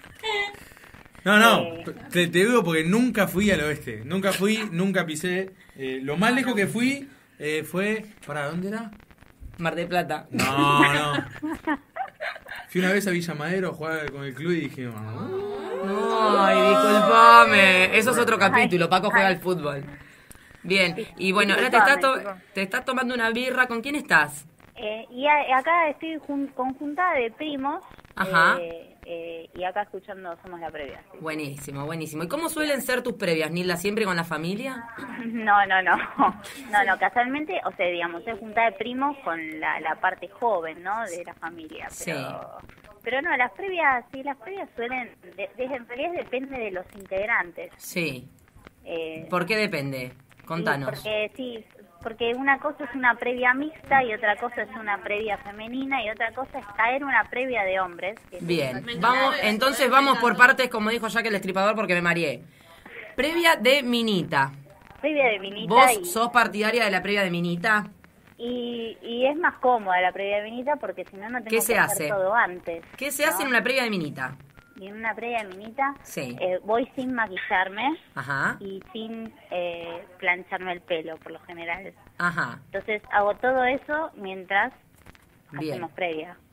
No, no, Eh. te, te digo porque nunca fui al oeste. Nunca fui, nunca pisé. Eh, lo más lejos que fui eh, fue... ¿Para dónde era? Mar de Plata. No, no. Fui una vez a Villa Madero a jugar con el club y dije... "Oh". Ay, disculpame. Eso es otro capítulo. Paco juega al fútbol. Bien, y bueno, ahora te estás, to- te estás tomando una birra. ¿Con quién estás? eh, y a- acá estoy jun- conjuntada de primos. Ajá. eh, eh, y acá escuchando Somos la Previa. sí. Buenísimo, buenísimo. ¿Y cómo suelen ser tus previas, Nilda? ¿Siempre con la familia? No, no, no. No, no, casualmente, o sea, digamos, es juntada de primos con la, la parte joven, ¿no? De la familia. Pero, pero no, las previas, sí, las previas suelen, de- de- en realidad depende de los integrantes. Sí. Eh, ¿Por qué depende? Contanos. Sí, porque, sí, porque una cosa es una previa mixta y otra cosa es una previa femenina y otra cosa es caer una previa de hombres. que es- Bien, Me vamos, encanta. entonces vamos por partes, como dijo Jack el Destripador, porque me mareé. Previa de Minita. Previa de vinita ¿Vos y, sos partidaria de la previa de Minita? y, y es más cómoda la previa de vinita porque si no, no tengo ¿Qué se que hace? hacer todo antes. ¿Qué se hace ¿no? en una previa de Minita? Y en una previa de minita Sí. eh, voy sin maquillarme Ajá, y sin eh, plancharme el pelo, por lo general. ajá. Entonces hago todo eso mientras Bien. hacemos previa.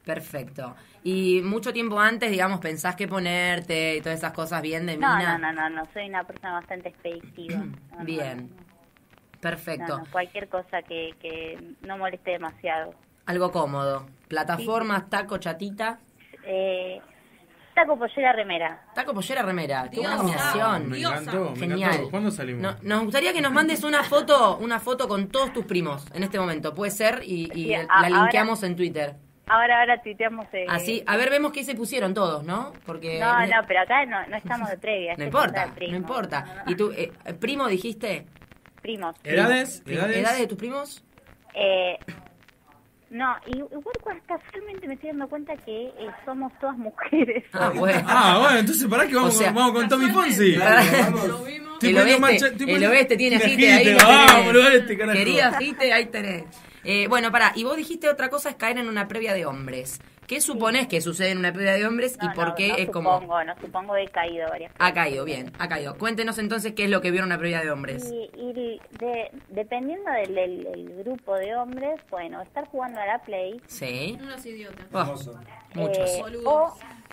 Perfecto. Y mucho tiempo antes, digamos, pensás qué ponerte y todas esas cosas bien de No, mina. no, no, no, no, soy una persona bastante expeditiva. No, no, Bien. no. Perfecto. No, no, cualquier cosa que, que no moleste demasiado. Algo cómodo. Plataformas, sí. Taco, chatita. Eh, taco, pollera, remera. Taco, pollera, remera. Qué buena Diosa. combinación. Me encantó, me Genial. encantó. ¿Cuándo salimos? No, nos gustaría que nos mandes una foto, una foto con todos tus primos en este momento. Puede ser y, y Sí, la a- linkeamos ahora- en Twitter. Ahora, ahora tuiteamos... Eh, Así, a ver, vemos qué se pusieron todos, ¿no? Porque No, no, pero acá no, no estamos de previa. no es importa, de primo. no importa. ¿Y tú, eh, primo dijiste? Primos. ¿Edades? Primo. ¿Edades? ¿Edades de tus primos? Eh, no, y- igual cuando casualmente me estoy dando cuenta que eh, somos todas mujeres. Ah, bueno. Ah, bueno, entonces pará que vamos, O sea, con, vamos con Tommy Fonsi. Claro, vamos. Lo vimos. Estoy El poniendo oeste, marcha- estoy el poniendo- oeste tiene Tiene Jite ahí. Jite, lo vamos, tenés. el oeste, carajo. Querida Jite, ahí tenés. Eh, bueno, pará, y vos dijiste otra cosa, es caer en una previa de hombres. ¿Qué suponés que sucede en una previa de hombres y No, por no, qué no es supongo, como... no supongo, he caído varias Ha caído, bien, ha caído. Cuéntenos entonces qué es lo que vieron en una previa de hombres. Y, y de- dependiendo del, del- del grupo de hombres, bueno, estar jugando a la Play Sí. Unos idiotas. Oh, Hermoso. muchos. eh, Boludos. o,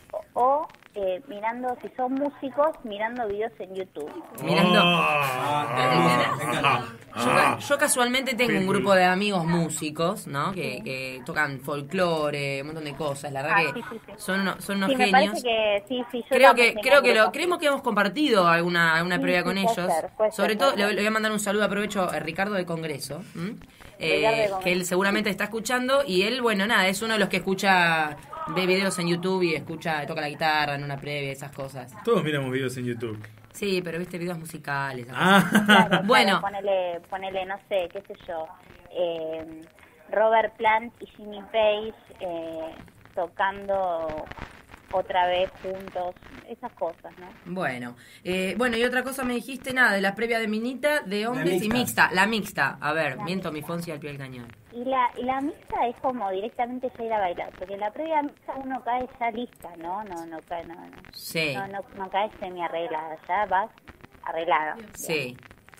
o eh, mirando, si son músicos, mirando videos en YouTube. Mirando... Ah, hermoso, me encanta. Yo, ca- yo casualmente tengo un grupo de amigos músicos, ¿no? Que, que tocan folclore, un montón de cosas. La verdad Ah, que sí, sí, sí. son, uno- son unos Sí, me genios. parece que sí, sí, yo Creo también que, tengo creo que lo, grupos. creemos que hemos compartido alguna, alguna Sí, previa sí, con puede ellos. ser, puede Sobre ser, todo, puede le, ser. le voy a mandar un saludo, aprovecho, a Ricardo de Congreso, ¿m? Eh, Ricardo de que Congreso. él seguramente está escuchando. Y él, bueno, nada, es uno de los que escucha, ve videos en YouTube y escucha, toca la guitarra en una previa, esas cosas. Todos miramos videos en YouTube. Sí, pero viste videos musicales. esas Ah. cosas. Claro, Bueno. claro, ponele, ponele, no sé, qué sé yo, eh, Robert Plant y Jimmy Page eh, tocando otra vez juntos, esas cosas, ¿no? Bueno, eh, bueno, y otra cosa me dijiste, nada, de la previa de minita, de hombres y mixta. mixta. La mixta, a ver, La miento mi Fonsi al pie del cañón. Y la, y la mixta es como directamente ya ir a bailar, porque en la previa mixta uno cae ya lista, ¿no? No, no cae, no, no. Sí, No, no, no caes semi arreglada, ya vas arreglada. sí,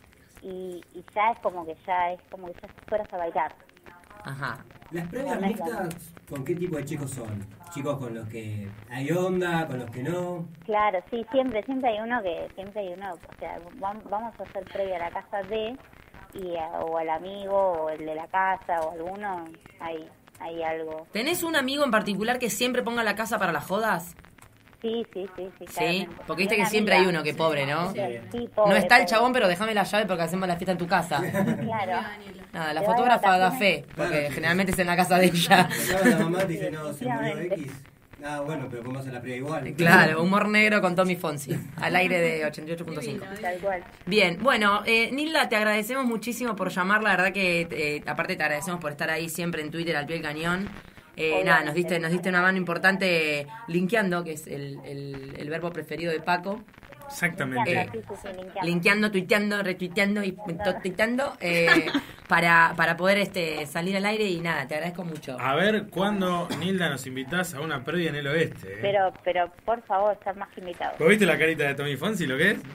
Y, y ya es como que ya es como que ya fueras a bailar. ajá. Las previas mixtas, ¿con qué tipo de chicos son? ¿Chicos con los que hay onda, con los que no? Claro, sí, siempre, siempre hay uno que, siempre hay uno, o sea, vam- vamos a hacer previa a la casa de, y a- o al amigo, o el de la casa, o alguno, hay, hay algo. ¿Tenés un amigo en particular que siempre ponga la casa para las jodas? Sí, sí, sí, sí, Sí, claramente. porque viste Y que una siempre amiga- hay uno que pobre, ¿no? Sí, sí, pobre, No está el pobre. chabón, pero déjame la llave porque hacemos la fiesta en tu casa. Claro. Nada, la Te va de fotógrafa da vacaciones. fe, porque Claro. generalmente es en la casa de ella. Llama la mamá y te dice, no, se murió Efectivamente. X. Ah, bueno, pero podemos hacer la previa igual. Claro, humor negro con Tommy Fonsi, al aire de ochenta y ocho punto cinco. Tal cual. Bien, bueno, eh, Nilda, te agradecemos muchísimo por llamar, la verdad que eh, aparte te agradecemos por estar ahí siempre en Twitter al pie del cañón. Eh, nada, nos diste, nos diste una mano importante linkeando, que es el, el, el verbo preferido de Paco. Exactamente. Eh, Sí, sí, sí, linkeando. Linkeando, tuiteando, retuiteando y tuiteando eh, para, para poder este salir al aire y nada, te agradezco mucho. A ver cuándo, Nilda, nos invitás a una previa en el oeste. ¿eh? Pero, pero, por favor, estar más invitados. ¿Vos viste la carita de Tommy Fonsi, lo que es?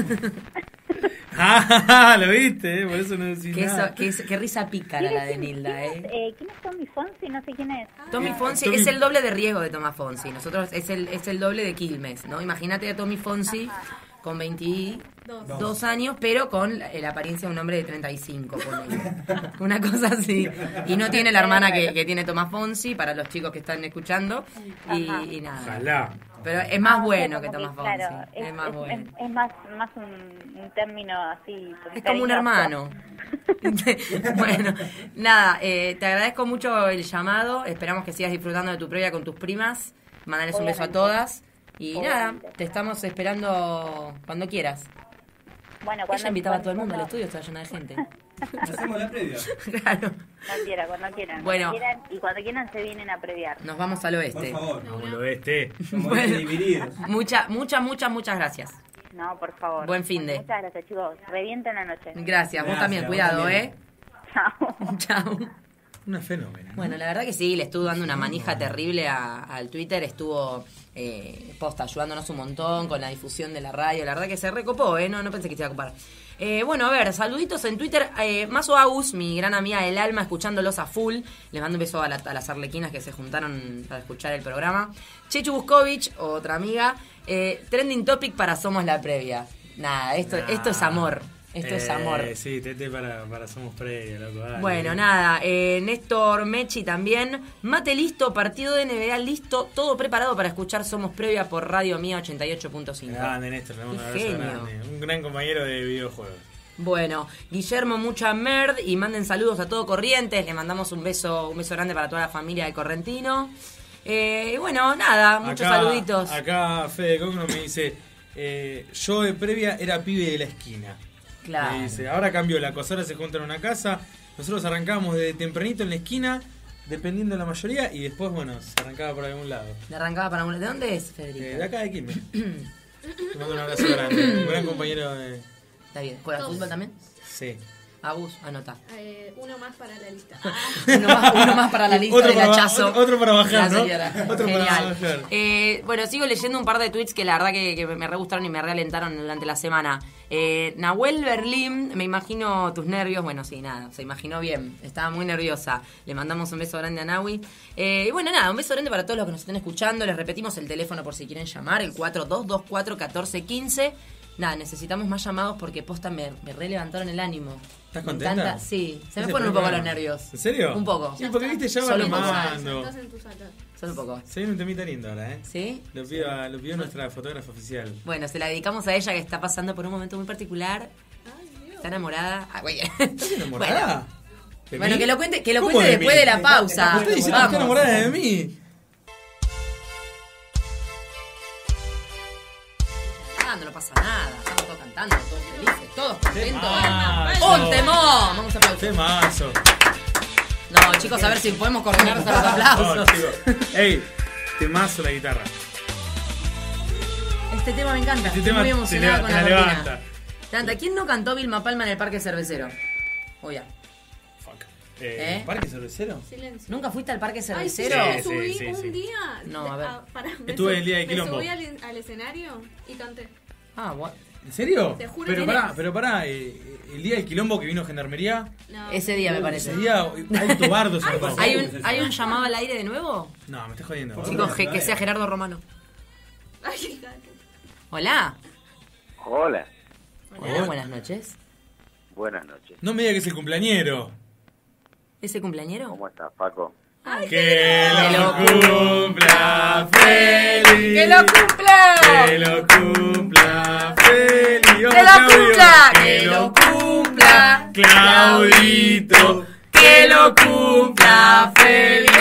Ah, lo viste, ¿eh? Por eso no decís Qué, nada. eso- qué, qué risa pícara la de Nilda, ¿Quién eh. es, eh, ¿quién es Tommy Fonsi? No sé quién es. Tommy Fonsi Tommy- es el doble de riesgo de Tomás Fonsi. Nosotros es el, es el doble de Quilmes, ¿no? Imagínate a Tommy Fonsi con veintidós Dos. años, pero con la, la apariencia de un hombre de treinta y cinco, ponele. Una cosa así. Y no tiene la hermana que, que tiene Tomás Fonsi, para los chicos que están escuchando. Y, Ajá. y nada. Ojalá. Pero es más Ah, bueno o que sea, como Tomás Fonsi. claro, es, es, más es- bueno. es- es más, más un, un término así. Es como un cariñoso. hermano. Bueno, nada, eh, te agradezco mucho el llamado. Esperamos que sigas disfrutando de tu previa con tus primas. Mandales un beso a Obviamente. todas. Y Obviamente. nada, te estamos esperando cuando quieras. Bueno, cuando Ella invitaba a todo el cuando- mundo al estudio, estaba llena de gente. Hacemos la previa. Claro. Cuando quieran, cuando quieran. Bueno. Cuando quieran, y cuando quieran se vienen a previar. Nos vamos al Por oeste. favor. Como el oeste. Somos Bueno. divididos. Muchas, muchas, muchas, muchas gracias. No, por favor. Buen fin de. Muchas gracias, chicos. Revienten la noche. Gracias, vos Gracias, también, vos cuidado, también. ¿eh? Chao. Chao. Una fenómena. Bueno, la verdad que sí, le estuvo dando una manija terrible a- al Twitter, estuvo eh, posta ayudándonos un montón con la difusión de la radio, la verdad que se recopó, ¿eh? No, no pensé que se iba a ocupar. Eh, bueno, a ver, saluditos en Twitter. Eh, Mazo Agus, mi gran amiga del alma, escuchándolos a full. Les mando un beso a, la, a las arlequinas que se juntaron para escuchar el programa. Chechu Buskovich, otra amiga. Eh, trending topic para Somos la Previa. Nada, esto, nah, esto es amor. Esto eh, es amor. Sí, Tete para, para Somos Previa, loco. Dale. Bueno, nada. Eh, Néstor Mechi también. Mate listo, partido de N B A listo. Todo preparado para escuchar Somos Previa por Radio Mía ochenta y ocho punto cinco. Grande, Néstor. Un abrazo grande. Un gran compañero de videojuegos. Bueno, Guillermo, mucha merd. Y manden saludos a todo Corrientes. Le mandamos un beso, un beso grande para toda la familia de Correntino. Eh, y bueno, nada, muchos acá, saluditos. Acá Fede Cogno me dice: eh, yo de Previa era pibe de la esquina. Claro. Me dice, ahora cambió, la cosora se junta en una casa. Nosotros arrancábamos desde tempranito en la esquina, dependiendo de la mayoría, y después, bueno, se arrancaba por algún lado. Le arrancaba para un... ¿De dónde es, Federico? Eh, de acá de Quilmes. Te mando un abrazo grande. Un gran compañero de... Está bien. ¿Juega fútbol también? Sí. Agus, anota. Eh, uno más para la lista. uno, más, uno más para la lista otro del para, hachazo. Otro, otro para bajar, ¿no? Genial. Otro para bajar. Eh, bueno, sigo leyendo un par de tweets que la verdad que, que me re gustaron y me realentaron durante la semana. Eh, Nahuel Berlín, me imagino tus nervios. Bueno, sí, nada, se imaginó bien. Estaba muy nerviosa. Le mandamos un beso grande a Nahui. Eh, y bueno, nada, un beso grande para todos los que nos estén escuchando. Les repetimos el teléfono por si quieren llamar, el cuatro dos dos cuatro, uno cuatro uno cinco. Nada, necesitamos más llamados porque posta me, me re levantaron el ánimo. ¿Estás Me contenta? encanta, sí. Se me ¿Ese fueron un poco programa? los nervios. ¿En serio? Un poco. Sí, porque viste, ya va Solo un poco. remando. Estás en tu sala. Solo un poco. Se viene un temita lindo ahora, ¿eh? ¿Sí? Lo pidió, a- lo pidió nuestra fotógrafa oficial. Bueno, se la dedicamos a ella que está pasando por un momento muy particular. Ay, Dios. Está enamorada. Ah, güey. ¿Estás enamorada? ¿De Bueno, mí? que lo cuente, que lo ¿Cómo cuente de después mí? de la pausa. Me está diciendo que está Vamos. enamorada de mí. No, no pasa nada. Estamos todos cantando, todos felices, todos contentos. Temazo. ¡Un temón! Vamos a aplaudir. Temazo. No, chicos, a ver si podemos coordinar los aplausos. No, chicos. Ey, temazo la guitarra. Este tema me encanta. Este Estoy tema muy te emocionada leva- con te la la cortina. levanta. Levanta. ¿Quién no cantó Vilma Palma en el Parque Cervecero? Oye, Fuck. Eh, ¿Eh? ¿Parque cervecero? Silencio. ¿nunca fuiste al Parque Ay, Cervecero? sí, Sí, subí sí, un sí. día. No, a ver. para, me Estuve sub- el día de Quilombo. Me subí al, al escenario y canté. Ah, bueno. ¿En serio? Te juro pero que pará, es. pero pará, eh, el día del quilombo que vino Gendarmería, No. Ese día me parece. ese día alto bardo se armó. ¿Hay un, ¿Hay un llamado al aire de nuevo? No, me estás jodiendo. Chicos, que, que sea Gerardo Romano. Ay, fíjate. Hola. Hola, Hola, buenas noches. buenas noches. No me digas que es el cumpleañero. ¿Ese cumpleañero? ¿Cómo estás, Paco? Que lo lo cumpla feliz. ¡Que lo cumpla! Que lo cumpla feliz. ¡Que lo cumpla! ¡Que lo cumpla! Claudito. ¡Que lo cumpla feliz!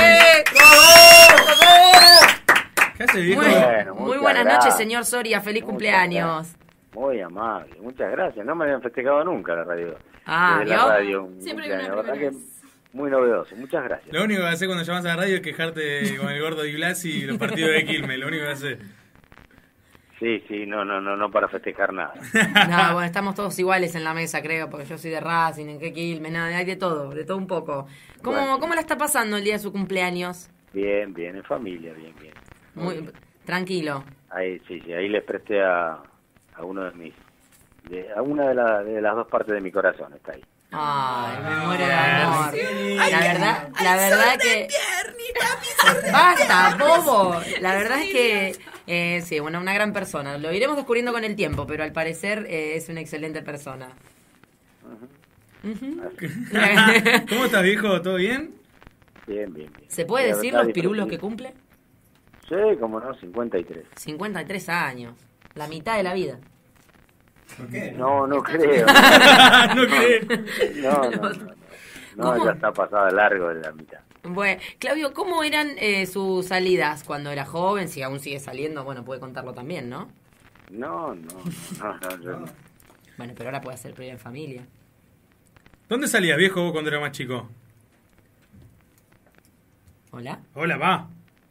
¿Qué hace, viejo? Muy, Bueno, muy muchas buenas gracias. noches, señor Soria. Feliz Muchas cumpleaños. Muy amable, muchas gracias. No me habían festejado nunca la radio. Ah, Desde la ¿vio? radio, un Siempre hay cumpleaños. una La verdad primera que vez. muy novedoso. Muchas gracias. Lo único que hacer cuando llamas a la radio es quejarte con el gordo Di Blasi y los partidos de Quilmes. Lo único que hacer. Sí, sí, no, no, no, no para festejar nada. No, bueno, estamos todos iguales en la mesa, creo, porque yo soy de Racing, en que Quilmes, nada, hay de todo, de todo un poco. ¿Cómo, Bueno. ¿Cómo la está pasando el día de su cumpleaños? Bien, bien, en familia, bien, bien. Muy tranquilo. Ahí, sí, sí, ahí les presté a, a uno de mis, de, a una de, la- de las dos partes de mi corazón, está ahí. Ay, me muero de amor. La verdad, la verdad que... Basta, bobo. La verdad es que, eh, sí, bueno, una gran persona. Lo iremos descubriendo con el tiempo, pero al parecer eh, es una excelente persona. Ujú. ¿Cómo estás, viejo? ¿Todo bien? Bien, bien, bien. ¿Se puede La decir verdad, los pirulos que disfruté. cumple? Sí, como no, cincuenta y tres. cincuenta y tres años. La mitad de la vida. ¿Por qué? No, no creo. no crees. No, no, no. No, no ¿Cómo? ya está pasada largo de la mitad. Bueno, Claudio, ¿cómo eran eh, sus salidas cuando era joven? Si aún sigue saliendo, bueno, puede contarlo también, ¿no? No, no, no, no, yo no. Bueno, pero ahora puede ser previa en familia. ¿Dónde salías, viejo, vos cuando eras más chico? ¿Hola? Hola, va.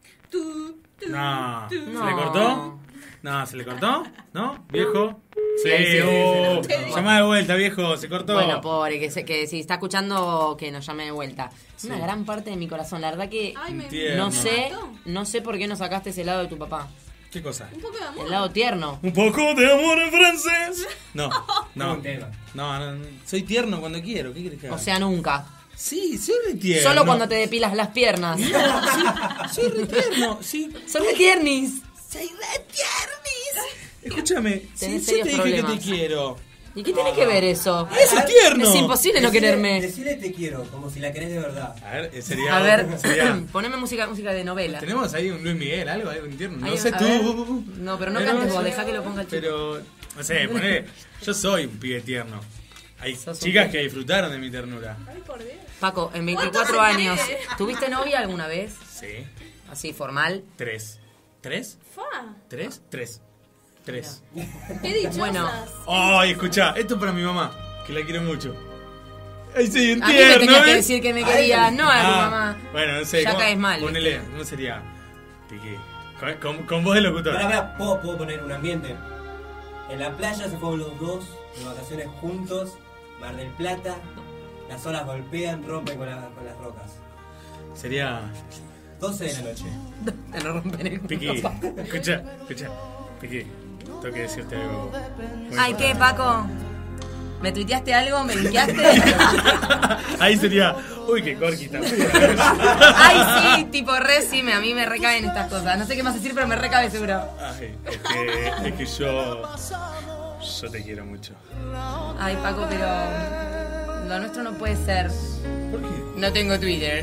No. ¿Se No. le cortó? No, ¿se le cortó? ¿No? ¿Viejo? Sí, Sí, sí, oh, sí, sí. llamá de vuelta, viejo, se cortó. Bueno, pobre, que, se, que si está escuchando, que nos llame de vuelta. Es una Sí. gran parte de mi corazón. La verdad que Ay, me Entiendo. no sé, mató. no sé por qué no sacaste ese lado de tu papá. ¿Qué cosa? Un poco de amor. El lado tierno. Un poco de amor en francés. No, no. Un tema. No, no, no. Soy tierno cuando quiero. ¿Qué quieres que haga? O sea, nunca. Sí, soy re tierno. Solo cuando te depilas las piernas. No, sí, soy re tierno. Sí. Son re tiernis. Soy re tiernis. Escúchame, sí, Tenés yo te serios dije problemas. que te quiero. ¿Y qué tiene que ver eso? Eso es tierno. Es imposible no Decile- quererme. Decile te quiero, como si la querés de verdad. A ver, eh, sería... A ver, sería- poneme música, música de novela. Tenemos ahí un Luis Miguel, algo, algo tierno. No Ahí, sé a tú. ver. No, pero no cantes vos, dejá que lo ponga el chico. Pero, no sé, poné, yo soy un pibe tierno. Hay Sos un chicas pibe. que disfrutaron de mi ternura. Ay, por Dios. Paco, en veinticuatro años, ¿tuviste novia alguna vez? Sí. Así, formal. Tres. ¿Tres? Fa. ¿Tres? Tres. Tres. Qué dichosas. Bueno. Ay, escuchá, esto es para mi mamá, que la quiero mucho. Ay, soy un A mí me tierno, tenías que ¿ves? decir que me quería, no a tu Ah, mamá. Bueno, no sé. Ya ¿cómo- caes mal, Ponele, ¿viste? ¿cómo sería? Piqui. Con, con, con voz de locutor. Pará, pará, ¿puedo, puedo poner un ambiente. En la playa se fueron los dos de vacaciones juntos, Mar del Plata, las olas golpean, rompen con, la- con las rocas. Sería... doce de la noche. Te lo rompen el Piqui, culo. escucha, escucha. Piqui, tengo que decirte algo. muy Ay, ¿qué, importante. Paco? ¿Me tuiteaste algo? ¿Me linkeaste? Ahí sería... Uy, qué corquita. Ay, sí, tipo re, sí, me, a mí me recaben estas cosas. No sé qué más decir, pero me recabe seguro. Ay, es que, es que yo... Yo te quiero mucho. Ay, Paco, pero lo nuestro no puede ser. ¿Por qué? No tengo Twitter.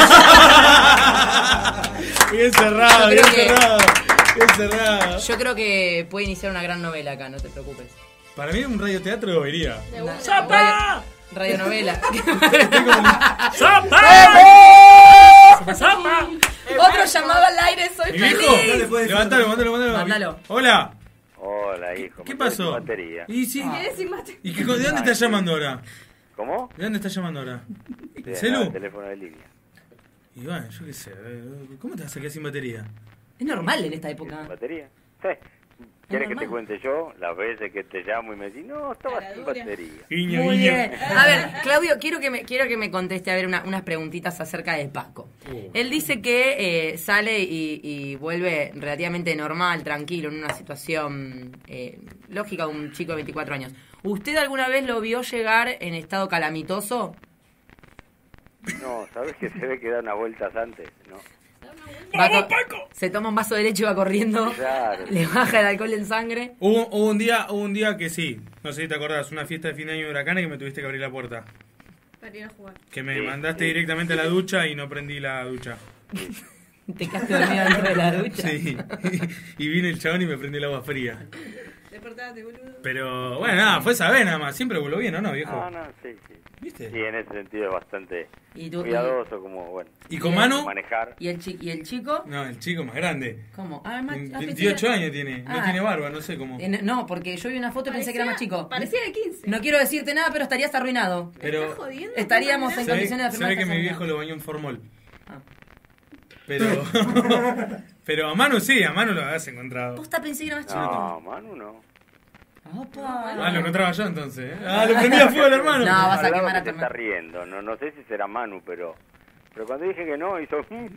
Bien cerrado, Yo bien creo que- cerrado. Bien cerrado. Yo creo que puede iniciar una gran novela acá, no te preocupes. Para mí un radioteatro iría. Una- ¡Zapa! Radio, radionovela. ¡Zapa! ¡Zapa! Otro llamado al aire, soy Mi feliz. viejo, No le puedes decir levántalo, nada. mándalo, mándalo. Mándalo. Hola. Hola, hijo. ¿Qué me quedé sin pasó? batería. Y sí. ¿Qué sin mate? ¿Y qué, de dónde estás llamando ahora? ¿Cómo? ¿De dónde estás llamando ahora? De ¿Celu? nada, teléfono de línea. Y bueno, yo qué sé. eh, ¿Cómo te vas a quedar sin batería? Es normal en esta época. ¿Sin batería? Sí. ¿Quieres que normal. te cuente yo las veces que te llamo y me decís, no, estaba Cara sin dura. batería? Guiño, Muy guiño. bien. A ver, Claudio, quiero que me, quiero que me conteste a ver una- unas preguntitas acerca de Paco. Uh. Él dice que eh, sale y, y vuelve relativamente normal, tranquilo, en una situación eh, lógica de un chico de veinticuatro años. ¿Usted alguna vez lo vio llegar en estado calamitoso? No, ¿sabes que se ve que da unas vueltas antes? No. Va co- Se toma un vaso de leche y va corriendo. Claro. Le baja el alcohol en sangre. Hubo, hubo un día, hubo un día que sí. No sé si te acordás, una fiesta de fin de año de Huracán y que me tuviste que abrir la puerta. Para ir a jugar. Que me Sí, mandaste sí. directamente a la ducha y no prendí la ducha. Te quedaste dormido dentro de la ducha. Sí. Y vino el chabón y me prendió el agua fría. Despertate, boludo. Pero bueno, nada, fue esa vez nada más. Siempre voló bien, ¿o no, viejo? No, no, sí, sí. ¿Viste? Sí, en ese sentido es bastante ¿Y tú- cuidadoso, como, bueno, ¿Y con Manu? manejar. ¿Y el, chi- ¿Y el chico? No, el chico más grande. ¿Cómo? Ah, más, Ve- ah, pensé veintiocho que- años tiene. No Ah. tiene barba, no sé cómo. Eh, No, porque yo vi una foto y pensé que era más chico. Parecía de quince. No quiero decirte nada, pero estarías arruinado. ¿Estás Pero jodiendo? Estaríamos en se ve, condiciones de se afirmar ve que esta mi sanidad. viejo lo bañó en formol. Ah. Pero pero a Manu sí, a Manu lo habías encontrado. Posta pensé que era más chico. No, Manu no. Opa. Ah, lo encontraba yo entonces. ¿eh? Ah, lo prendí a fuego el hermano. No, vas a Al lado quemar que a te tu está hermano. riendo. No, no sé si será Manu, pero pero cuando dije que no, hizo... "Mm".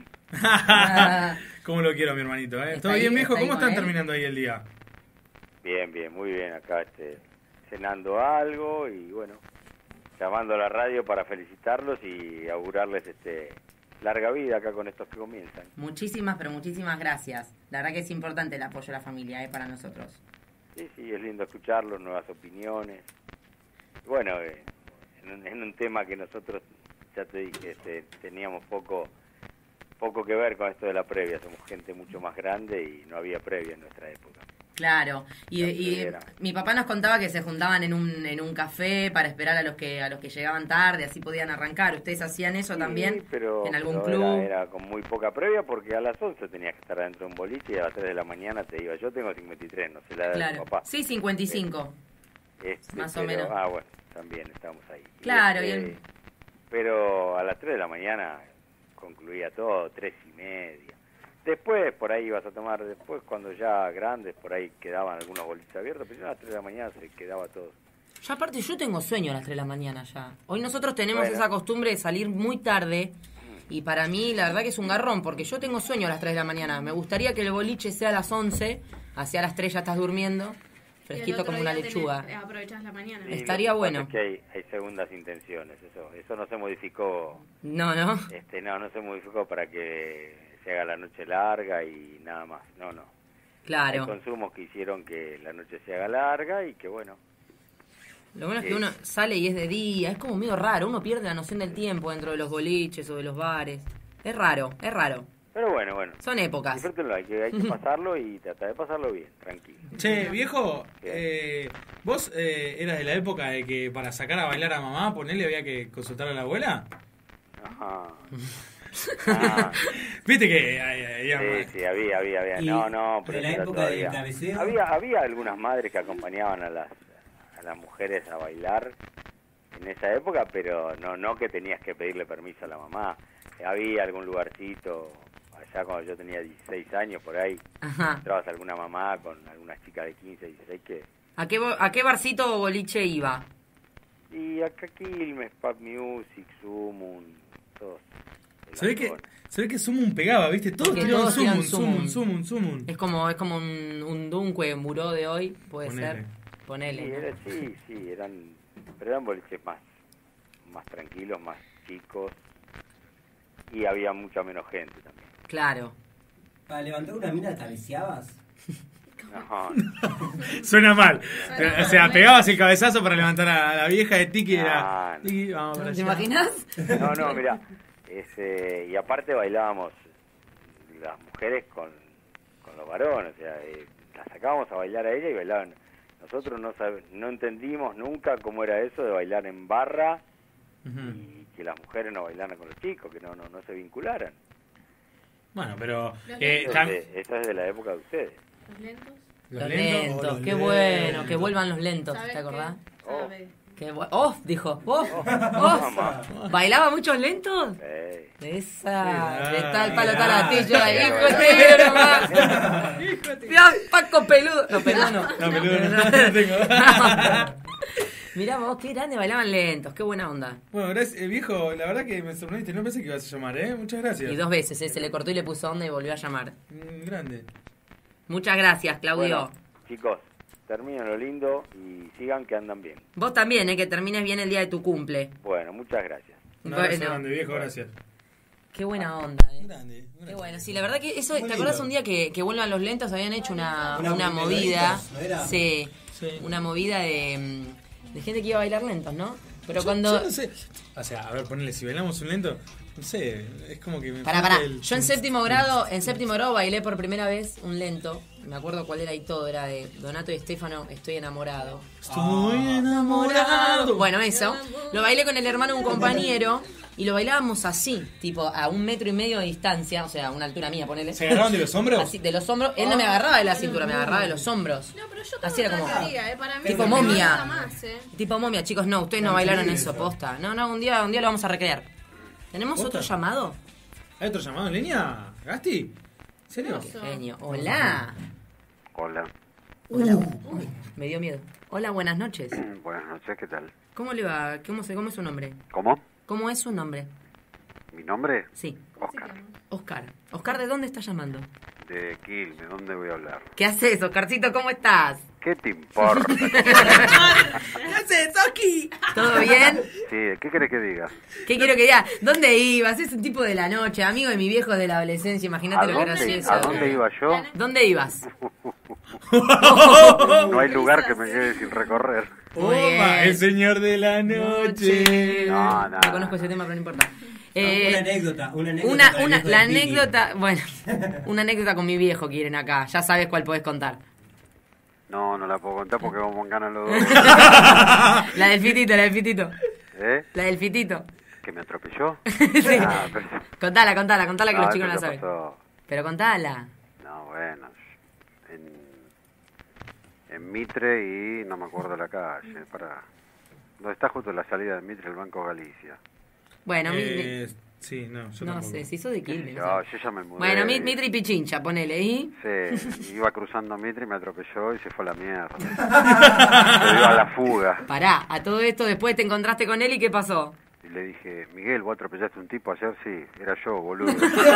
¿Cómo lo quiero, mi hermanito? ¿eh? Está ¿Todo ahí, bien, viejo? está ahí ¿Cómo con están él. terminando ahí el día? Bien, bien, muy bien. Acá este, cenando algo y bueno, llamando a la radio para felicitarlos y augurarles este larga vida acá con estos que comienzan. Muchísimas, pero muchísimas gracias. La verdad que es importante el apoyo de la familia, eh, para nosotros. Sí, sí, es lindo escucharlos, nuevas opiniones. Bueno, eh, en, un, en un tema que nosotros, ya te dije, este, teníamos poco poco que ver con esto de la previa. Somos gente mucho más grande y no había previa en nuestra época. Claro, y, La y primera. mi papá nos contaba que se juntaban en un en un café para esperar a los que a los que llegaban tarde, así podían arrancar. ¿Ustedes hacían eso Sí, también? pero, ¿En algún pero club? Era, era con muy poca previa porque a las once tenías que estar adentro de un boliche y a las tres de la mañana te iba. Yo tengo cincuenta y tres, no sé la edad de Claro. tu papá. Sí, cincuenta y cinco. Este, más o pero- menos. Ah, bueno, también estamos ahí. Y Claro, y este, el- Pero a las tres de la mañana concluía todo, tres y media. Después, por ahí ibas a tomar, después cuando ya grandes, por ahí quedaban algunos boliches abiertos, pero ya a las tres de la mañana se quedaba todo. Ya aparte yo tengo sueño a las tres de la mañana ya. Hoy nosotros tenemos Bueno. esa costumbre de salir muy tarde Y para mí, la verdad que es un garrón, porque yo tengo sueño a las tres de la mañana. Me gustaría que el boliche sea a las once, hacia las tres ya estás durmiendo, fresquito como una lechuga. Tenés, aprovechás la mañana. Sí, Estaría lo que pasa bueno. es que hay, hay segundas intenciones, eso eso no se modificó. No, no. Este, no, no se modificó para que se haga la noche larga y nada más. No, no. Claro. Hay consumos que hicieron que la noche se haga larga y que bueno. Lo bueno es que Sí. uno sale y es de día, es como medio raro, uno pierde la noción del tiempo dentro de los boliches o de los bares. Es raro, es raro. Pero bueno, bueno. Son épocas. Disfrútenlo, hay que, hay que pasarlo y tratar de pasarlo bien, tranquilo. Che, viejo, eh, ¿vos eh, eras de la época de que para sacar a bailar a mamá, ponerle había que consultar a la abuela? Ajá. Ah, Viste que hay- hay- sí, sí, había, había, había. Y No, no, pero de la eso era época del todavía. cabeceo. Había, había algunas madres que acompañaban a las, a las mujeres a bailar en esa época, pero no, no que tenías que pedirle permiso a la mamá. Había algún lugarcito, allá cuando yo tenía dieciséis años, por ahí, Ajá. entrabas alguna mamá con algunas chicas de quince, dieciséis que... ¿A qué, bo- ¿A qué barcito o boliche iba? Y acá Quilmes, Pub Music, Sumun, todos. Se ve que, se ve que Sumun pegaba, ¿viste? Todos Porque tiraban todos Sumun, tiran Sumun, Sumun. Sumun, Sumun. Es como es como un, un Dunque, un buró de hoy, puede Ponele. ser. Ponele. Sí, ¿no? era, sí, sí, eran, pero eran boliches más, más tranquilos, más chicos, y había mucha menos gente también. Claro. ¿Para levantar una mina cabeceabas? No, Suena mal. Suena O sea, mal. pegabas el cabezazo para levantar a la vieja de Tiki y Ah, era... no. Tiki, vamos para ¿Te allá. imaginas? no, no, mira, este, y aparte bailábamos las mujeres con, con los varones, o sea, eh, las sacábamos a bailar a ella y bailaban. Nosotros no sab- no entendimos nunca cómo era eso de bailar en barra Ujú. y que las mujeres no bailaran con los chicos, que no no, no se vincularan. Bueno, pero... Los eh, Eso tam- es de- esa es de la época de ustedes. Los lentos. Los lentos, lentos, oh, los qué lentos. bueno, que vuelvan los lentos, ¿Sabes ¿te acordás? qué? Oh. Sabe. Que bu- ¡Oh! Dijo, ¡oh! ¡Oh! Mamá. ¿Bailaba muchos lentos? Eh, Esa, Sí, de tal ah, palo tal ah, astilla, ah, hijo ah, de tigre nomás. Mirá, Paco peludo. No, peludo no. No, peludo no, no tengo. Mirá vos, qué grande bailaban lentos, qué buena onda. Bueno, gracias, eh, viejo, la verdad que me sorprendiste, no pensé que ibas a llamar, ¿eh? Muchas gracias. Y dos veces, ¿eh? Se le cortó y le puso onda y volvió a llamar. Mm, grande. Muchas gracias, Claudio. bueno, chicos, terminen lo lindo y sigan que andan bien. Vos también, ¿eh? Que termines bien el día de tu cumple. Bueno, muchas gracias. Un abrazo Bueno. grande, viejo, gracias. Qué buena onda, ¿eh? Grande. Qué bueno, sí, la verdad que eso, Muy ¿te acordás lindo. un día que, que vuelvan los lentos? Habían hecho una, Una una movida, movida, ¿no era? sí, Sí. una movida de, mm, de gente que iba a bailar lentos, ¿no? Pero Yo- cuando... yo no sé. O sea, a ver, ponele, si bailamos un lento, no sé, es como que me. Pará, falta pará, el- yo en séptimo grado, en séptimo grado bailé por primera vez un lento, me acuerdo cuál era y todo, era de Donato y Estefano, Estoy enamorado. Estoy enamorado. Bueno, eso, lo bailé con el hermano de un compañero y lo bailábamos así, tipo a un metro y medio de distancia, o sea, a una altura mía, ponele. ¿Se agarraron de los hombros? Así, de los hombros, él no me agarraba de la cintura, me agarraba de los hombros. No, pero yo Así era tengo como- otra teoría, ¿eh? Para mí Tipo es que momia. nada más, ¿eh? Tipo momia, chicos, no, ustedes no No, bailaron increíble eso, eso. posta. No, no, un día, un día lo vamos a recrear. ¿Tenemos ¿Posta? otro llamado? ¿Hay otro llamado en línea? ¿Gasti? ¿En serio? Eso. Genio. Hola. Hola, Hola. Uy, me dio miedo. Hola, buenas noches. buenas noches, ¿qué tal? ¿Cómo le va? ¿Cómo, se, ¿Cómo es su nombre? ¿Cómo? ¿Cómo es su nombre? ¿Mi nombre? Sí, Oscar, Oscar. Oscar, ¿de dónde está llamando? de Quilmes, ¿dónde voy a hablar? ¿Qué haces, Oscarcito? ¿Cómo estás? ¿Qué te importa? ¿Qué haces, Oski? ¿Todo bien? Sí, ¿qué querés que diga? ¿Qué quiero que diga? ¿Dónde ibas? Es un tipo de la noche, amigo de mi viejo de la adolescencia. ¿A Imagínate lo dónde, gracioso. ¿A dónde iba yo? ¿Dónde ibas? No hay lugar que me quede sin recorrer. Muy Opa, bien. el señor de la noche. No, no. No conozco ese tema, pero no importa. Eh, una anécdota, una anécdota. Una, para el una, viejo la de Tiki. anécdota, bueno, una anécdota con mi viejo quieren acá. Ya sabes cuál podés contar. No, no la puedo contar porque vamos con ganas los dos. La del fitito, la del fitito. ¿Eh? La del fitito. ¿Que me atropelló? Sí. Ah, pero- Contala, contala, contala que No, los chicos no eso la ya saben. pasó. Pero contala. No, bueno. En, en Mitre y no me acuerdo la calle. Para, ¿dónde está justo la salida de Mitre, el Banco Galicia? Bueno, mi- Eh, sí, no, yo no tampoco. sé, si sos de Quilmes. no Yo, sé. yo ya me mudé. Bueno, mi- Mitri Pichincha, ponele. ¿Y? Sí, iba cruzando Mitre y me atropelló y se fue a la mierda. Se iba a la fuga. Pará, a todo esto después te encontraste con él y ¿qué pasó? Y le dije, Miguel, ¿vos atropellaste a un tipo ayer? Sí, era yo, boludo.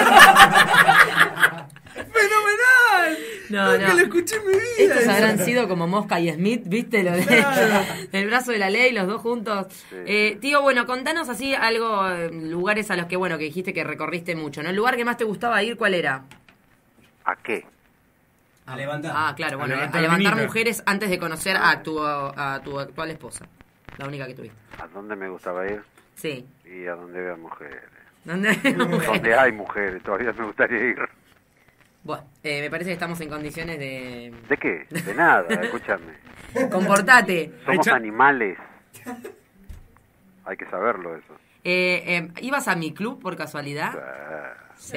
¡Fenomenal! No, Nunca no. lo escuché en mi vida. Estos eso. habrán sido como Mosca y Smith, ¿viste? Lo de, Claro. el brazo de la ley, los dos juntos. Sí. Eh, tío, bueno, contanos así algo, eh, lugares a los que, bueno, que dijiste que recorriste mucho, ¿no? ¿El lugar que más te gustaba ir, cuál era? ¿A qué? A levantar. Ah, claro, bueno, A a levantar levantar, minita. mujeres antes de conocer a tu, a tu actual esposa. La única que tuviste. ¿A dónde me gustaba ir? Sí. Y a donde vea mujeres. ¿Dónde hay mujeres? Donde hay mujeres, todavía me gustaría ir. Bueno, eh, me parece que estamos en condiciones de... ¿De qué? De nada, escúchame. Comportate. Somos Echa- animales. Hay que saberlo eso. Eh, eh, ¿Ibas a mi club por casualidad? Ah, Sí,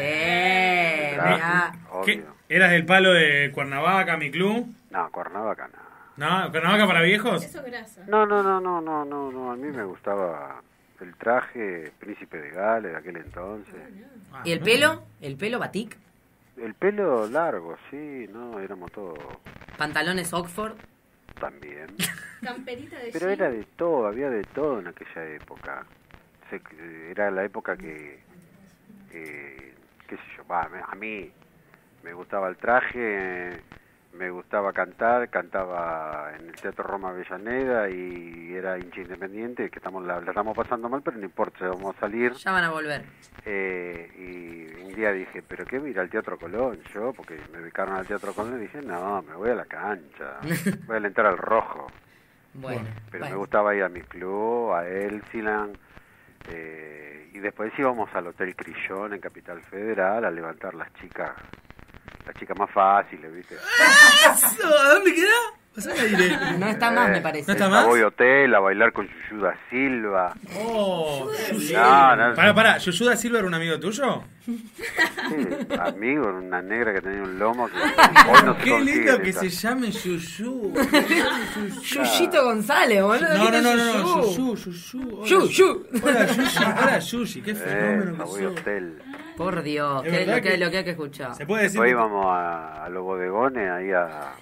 mirá. ¿Qué? obvio. ¿Eras del palo de Cuernavaca, mi club? No, Cuernavaca no. ¿No? ¿Cuernavaca para viejos? Eso es grasa. No, no, no, no, no, no, no. A mí me gustaba el traje Príncipe de Gales de aquel entonces. ¿Y el pelo? ¿El pelo batik? El pelo largo, sí, no, éramos todos ¿Pantalones Oxford? también. Camperita de Pero jean. era de todo, había de todo en aquella época. Se- era la época que, eh, qué sé yo, va, me- a mí me gustaba el traje, me gustaba cantar, cantaba en el Teatro Roma Avellaneda y era hincha independiente, que estamos la, la estamos pasando mal, pero no importa, vamos a salir. Ya van a volver. Eh, y un día dije, ¿pero qué voy a ir al Teatro Colón? Yo, porque me ubicaron al Teatro Colón y dije, no, me voy a la cancha, voy a alentar al rojo. Bueno, Pero bueno. me gustaba ir a mi club, a Elsiland, eh, y después íbamos al Hotel Crillón en Capital Federal a levantar las chicas, las chicas más fáciles, ¿viste? ¿Eso? ¿A dónde queda? Pasá al aire. No está más, me parece. ¿No está A más? Voy Hotel, a bailar con Yuyu da Silva. Oh, No, no, Pará, pará, ¿Yuyuda Silva era un amigo tuyo? sí, amigo, una negra que tenía un lomo que hoy no se Qué consigue lindo que esa. se llame Yuyu. Yuyito González, boludo. No, no, ¿Qué no, es no, no, Yuyu? Yuyu, Yuyu. Hola, Yu, yu. Hola, Yushi, hola, Yushi, qué fenómeno Eh, que a Voy sos. Hotel. Por Dios, Es qué es verdad lo que, que- lo que hay que escuchar. Se puede decir Después que- íbamos a, a los bodegones, ahí a,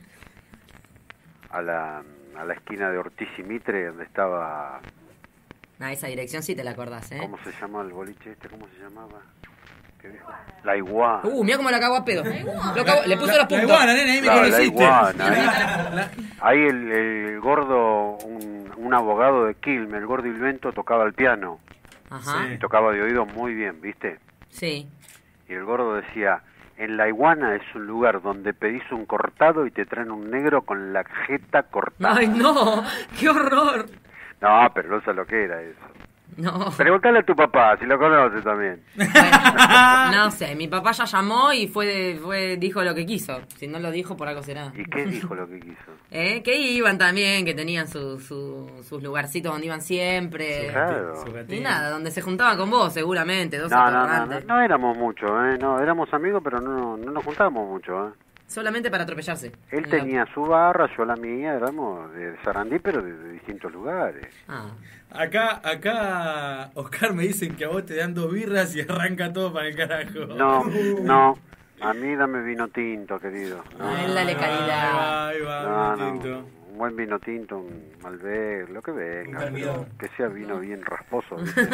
a, la, a la esquina de Ortiz y Mitre, donde estaba, Ah, esa dirección sí te la acordás, ¿eh? ¿cómo se llama el boliche este? ¿Cómo se llamaba? ¿Qué dijo? La Iguana. Uh, mira cómo la cago a pedo. Lo cago- le puso La- los La puntos. iguana, nene, ahí me Claro, la conociste. Iguana, ahí, ahí el, el gordo, un, un abogado de Quilmes, el gordo Ilvento, tocaba el piano. Ajá, Y tocaba de oído muy bien, ¿viste? sí. Y el gordo decía, en La Iguana es un lugar donde pedís un cortado y te traen un negro con la jeta cortada. Ay, no, qué horror. No, pero no sé lo que era eso. No. Pregúntale a tu papá, si lo conoce también. Bueno, no sé, mi papá ya llamó y fue, fue dijo lo que quiso. Si no lo dijo, por algo será. ¿Y qué dijo lo que quiso? ¿Eh? Que iban también, que tenían su, su- sus lugarcitos donde iban siempre. Claro. Su Y gatito. nada, donde se juntaban con vos, seguramente, dos No, no, no, no, atorrantes. no éramos muchos, ¿eh? No, éramos amigos, pero no, no nos juntábamos mucho, ¿eh? Solamente para atropellarse. Él En la- tenía su barra, yo la mía, éramos de Sarandí, pero de, de distintos lugares. Ah. Acá, acá, Oscar, me dicen que a vos te dan dos birras y arranca todo para el carajo. No, no, a mí dame vino tinto, querido. No, A él dale calidad. Ahí va, ahí no, va, no, vino tinto. un buen vino tinto, un Malbec, lo que venga, Un termidor. pero que sea vino bien rasposo, ¿viste?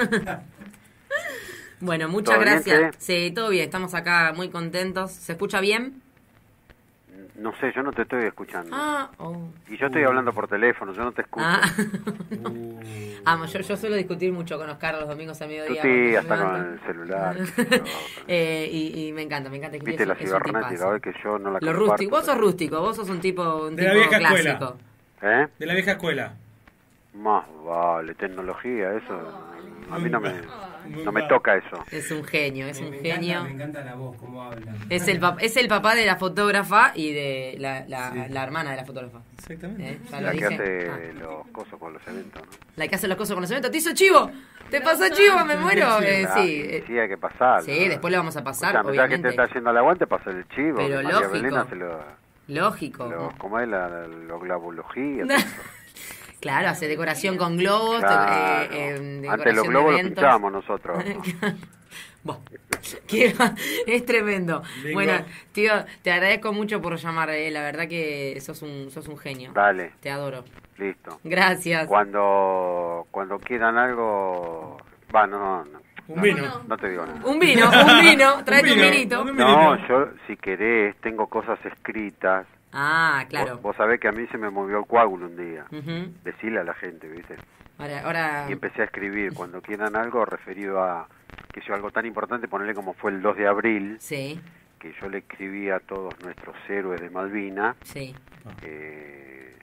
Bueno, muchas ¿Todo bien, gracias. Sí, todo bien, estamos acá muy contentos. ¿Se escucha bien? No sé, yo no te estoy escuchando. Ah, oh. Y yo estoy hablando por teléfono, yo no te escucho. Ah. Uh. Vamos, yo, yo suelo discutir mucho con Oscar los domingos a Tú mediodía. sí, cuando hasta me con levanto. el celular. qué sé yo. Eh, y, y me encanta, me encanta. Viste es- la es un cibernética, tipazo. hoy que yo no la Lo comparto. rústico, vos sos rústico, vos sos un tipo, un De la tipo vieja clásico. escuela. ¿Eh? De la vieja escuela. Más vale, tecnología, eso. A mí no me, Muy no me mal. toca eso. Es un genio, es Me- un me genio. Encanta, me encanta la voz, cómo habla. Es el, pap- es el papá de la fotógrafa y de la, la, la hermana de la fotógrafa. Exactamente. ¿Eh? Ya lo La que dije. hace Ah. los cosos con los eventos, ¿no? La que hace los cosas con los eventos. ¿Te hizo chivo? ¿Te pasó chivo? Me muero. Eh, Ah, sí, eh, sí, hay que pasar. sí, después le vamos a pasar, Escuchame, ya que te obviamente. está haciendo el aguante, pasa el chivo. Pero que María lógico. Belén hace lo, lógico. lo- ¿cómo es la, la, la globulogía? todo eso. Claro, hace decoración con globos, Claro. eh, eh, decoración Antes los de globos los eventos. pinchábamos nosotros. Bueno, ¿qué va? Es tremendo. Bingo. Bueno, tío, te agradezco mucho por llamar, eh. La verdad que sos un, sos un genio. Dale. Te adoro. Listo. Gracias. Cuando cuando quieran algo... Va, no, no. Un no, vino. No, no te digo nada. Un vino, un vino. Tráete un, vino, vinito. un No, yo, si querés, tengo cosas escritas. Ah, claro. Vos, vos sabés que a mí se me movió el coágulo un día. Ujú. Decirle a la gente, ¿viste? Ahora, ahora... Y empecé a escribir cuando quieran algo referido a, que yo algo tan importante, ponerle como fue el dos de abril, Sí, que yo le escribí a todos nuestros héroes de Malvina, sí. eh,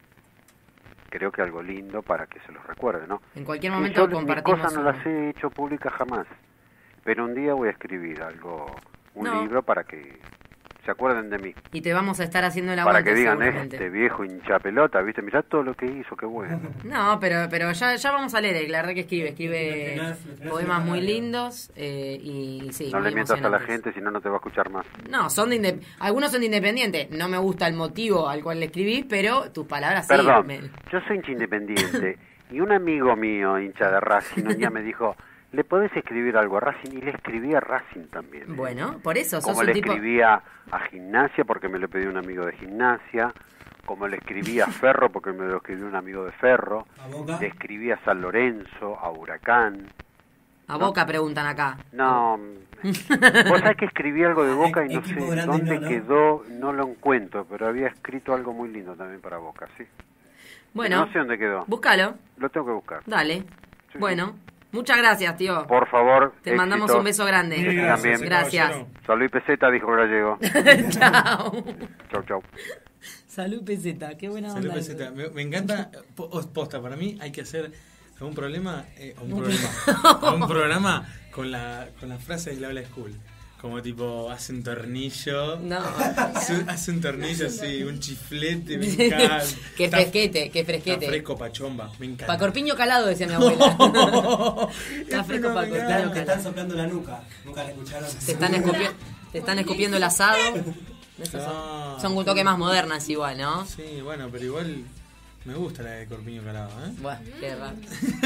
creo que algo lindo para que se los recuerde, ¿no? En cualquier Y momento yo mis compartimos cosas no uno. las he hecho públicas jamás, pero un día voy a escribir algo, un No. libro para que se acuerden de mí. Y te vamos a estar haciendo el Para aguante, que digan, seguramente. este viejo hincha pelota, ¿viste? Mirá todo lo que hizo, qué bueno. No, pero pero ya, ya vamos a leer, eh, la verdad que escribe, escribe Lo tenés- lo tenés poemas en muy la radio. lindos eh, y sí, No muy le mientas a la emocionantes. gente, si no, no te va a escuchar más. No, son de inde- algunos son de independiente, no me gusta el motivo al cual le escribí, pero tus palabras Perdón, sí. me- yo soy hincha independiente y un amigo mío, hincha de Racing, un día me dijo, ¿le podés escribir algo a Racing? Y le escribí a Racing también. ¿eh? Bueno, por eso, sos Como un le tipo... escribía a Gimnasia porque me lo pidió un amigo de Gimnasia, como le escribí a Ferro porque me lo escribió un amigo de Ferro, ¿A Boca? le escribí a San Lorenzo, a Huracán. A Boca preguntan acá. No, vos sabés que escribí algo de Boca y no sé Equipo grande dónde no, ¿no? quedó, no lo encuentro, pero había escrito algo muy lindo también para Boca, sí. Bueno, No sé dónde quedó. búscalo, Lo tengo que buscar. dale. Sí. Bueno, muchas gracias, tío. Por favor, Te mandamos éxitos. un beso grande. Mil gracias, Gracias. caballero. San Luis Peseta dijo que gallego. Chao. Chau, chau. Salud peseta, qué buena Salud onda. peseta. Me, me encanta. po- Posta, para mí hay que hacer algún problema. Eh, un problema. un programa con la, con la frase del habla school. Como tipo, hace un tornillo. No. Hace, hace un tornillo así, un chiflete, me encanta. Qué Está- fresquete, qué Está fresquete. fresco pachomba, me encanta. Pa' corpiño calado, decía mi abuela. Está fresco pa' Te corpiño están, te están calado. soplando la nuca. Nunca la escucharon. Te están, escupi- te están escupiendo el asado. Esos son, No, son un toque más modernas igual, ¿no? Sí, bueno, pero igual me gusta la de corpiño calado, ¿eh? Bueno, qué raro.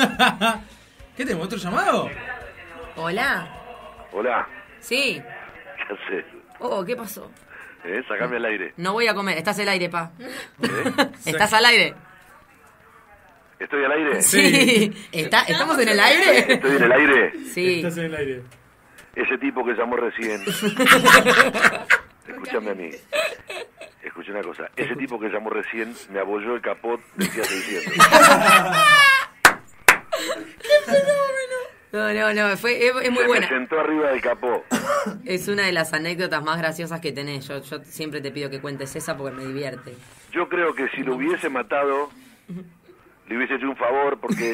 ¿Qué tenemos? ¿Otro llamado? Hola. Hola, Sí. ¿qué haces? Oh, ¿qué pasó? ¿Eh? Sacame al aire. No voy a comer. Estás al aire, pa. ¿Eh? ¿Estás al aire? ¿Estoy al aire? Sí. ¿Está, ¿Estamos en el aire? ¿Estoy en el aire? Sí. Estás en el aire. Ese tipo que llamó recién. Escúchame a mí. Escucha una cosa. Ese tipo que llamó recién me abolló el capot del Fiat seiscientos. No, no, no. Fue, es, es muy Se buena. me sentó arriba del capó. Es una de las anécdotas más graciosas que tenés. Yo, yo siempre te pido que cuentes esa porque me divierte. Yo creo que si lo hubiese matado, le hubiese hecho un favor porque...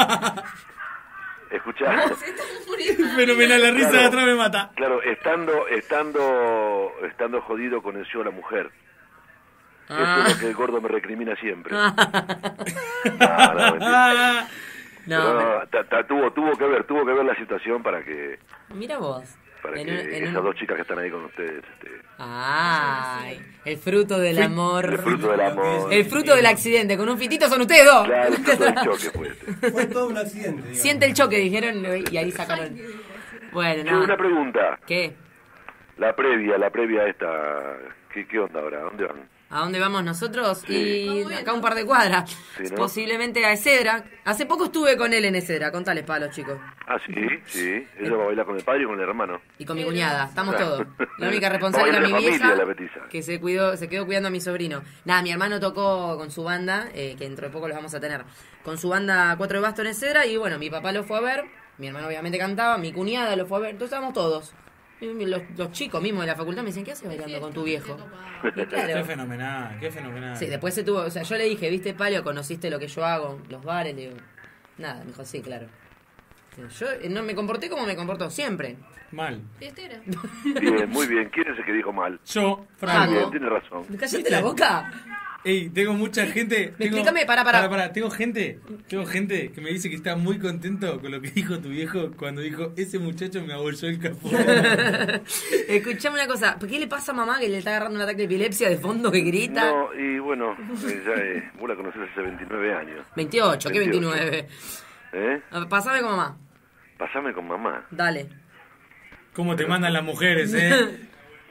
Escuchá. Fenomenal, la risa Claro. de atrás me mata. Claro, estando, estando, estando jodido con el yo a la mujer. Ah. Eso es lo que el gordo me recrimina siempre. No, no, mentira. No, Pero pero- no, ta- ta- tuvo, tuvo que ver, tuvo que ver la situación para que, mira vos. para En que un- en esas un- dos chicas que están ahí con ustedes, este, Ay, el fruto del amor. el fruto del amor. El fruto del accidente. Con un fitito son ustedes dos. Claro, el fruto del choque fue este. Fue todo un accidente. digamos. Siente el choque, dijeron, y ahí sacaron. Bueno, Che, una no. pregunta. ¿Qué? La previa, la previa esta, ¿qué, qué onda ahora? ¿Dónde van? ¿A dónde vamos nosotros? Sí. Y acá un par de cuadras. Sí, ¿no? Posiblemente a Ezedra. Hace poco estuve con él en Ezedra. Contales palos, chicos. Ah, sí, sí. Ella va a bailar con el padre y con el hermano. Y con mi cuñada. Estamos Claro. todos. La única responsable Va a era mi bailar de vieja. familia, la petiza. Que se cuidó, se quedó cuidando a mi sobrino. Nada, mi hermano tocó con su banda, eh, que dentro de poco los vamos a tener. Con su banda Cuatro de Basto en Ezedra. Y bueno, mi papá lo fue a ver. Mi hermano obviamente cantaba. Mi cuñada lo fue a ver. Entonces estábamos todos. Y Los, los chicos mismos de la facultad me dicen, ¿qué haces bailando con tu viejo? Y Qué claro. fenomenal, qué fenomenal. Sí, después se tuvo, o sea, yo le dije, ¿viste, Palio? ¿Conociste lo que yo hago? Los bares, le digo. Nada, me dijo, sí, claro. Yo eh, no me comporté como me comporto siempre. Mal. Fiestera. Bien, muy bien. ¿Quién es el que dijo mal? Yo, Paco. Franco. Bien, tiene razón. ¿Cállate la boca? Ey, tengo mucha gente. Tengo, Explícame, pará, pará. pará, Tengo gente, tengo gente que me dice que está muy contento con lo que dijo tu viejo cuando dijo, ese muchacho me abolló el capó. Escuchame una cosa, ¿por qué le pasa a mamá que le está agarrando un ataque de epilepsia de fondo que grita? No, y bueno, eh, ya, eh, vos la conocés hace veintinueve años. veintiocho, ¿qué veintiocho. veintinueve? ¿Eh? Pasame con mamá, Pasame con mamá. dale. ¿Cómo te mandan las mujeres, eh?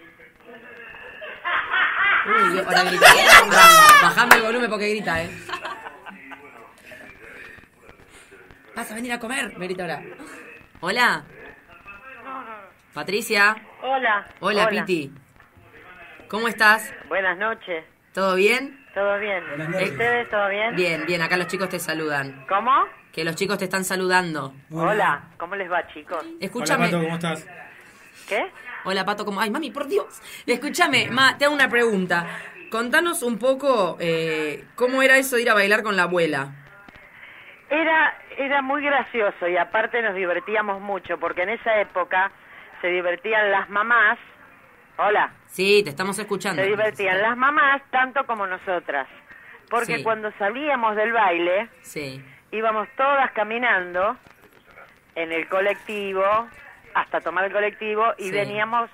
Uy, ahora grita. Bajame el volumen porque grita, eh. ¿Vas a venir a comer? Me grita ahora. Hola. Patricia. Hola. Hola, Hola. Piti. ¿Cómo estás? Buenas noches. ¿Todo bien? ¿Todo bien? ¿Ustedes todo bien? Bien, bien. Acá los chicos te saludan. ¿Cómo? Que los chicos te están saludando. Hola. ¿Cómo les va, chicos? Escúchame. Hola, Pato, ¿cómo estás? ¿Qué? Hola, Pato, ¿cómo? Ay, mami, por Dios. Escúchame, Ma, te hago una pregunta. Contanos un poco eh, cómo era eso de ir a bailar con la abuela. Era, era muy gracioso y aparte nos divertíamos mucho porque en esa época se divertían las mamás. Hola. Sí, te estamos escuchando. Se divertían las mamás tanto como nosotras. Porque Sí. cuando salíamos del baile, Sí. íbamos todas caminando en el colectivo, hasta tomar el colectivo, y Sí. veníamos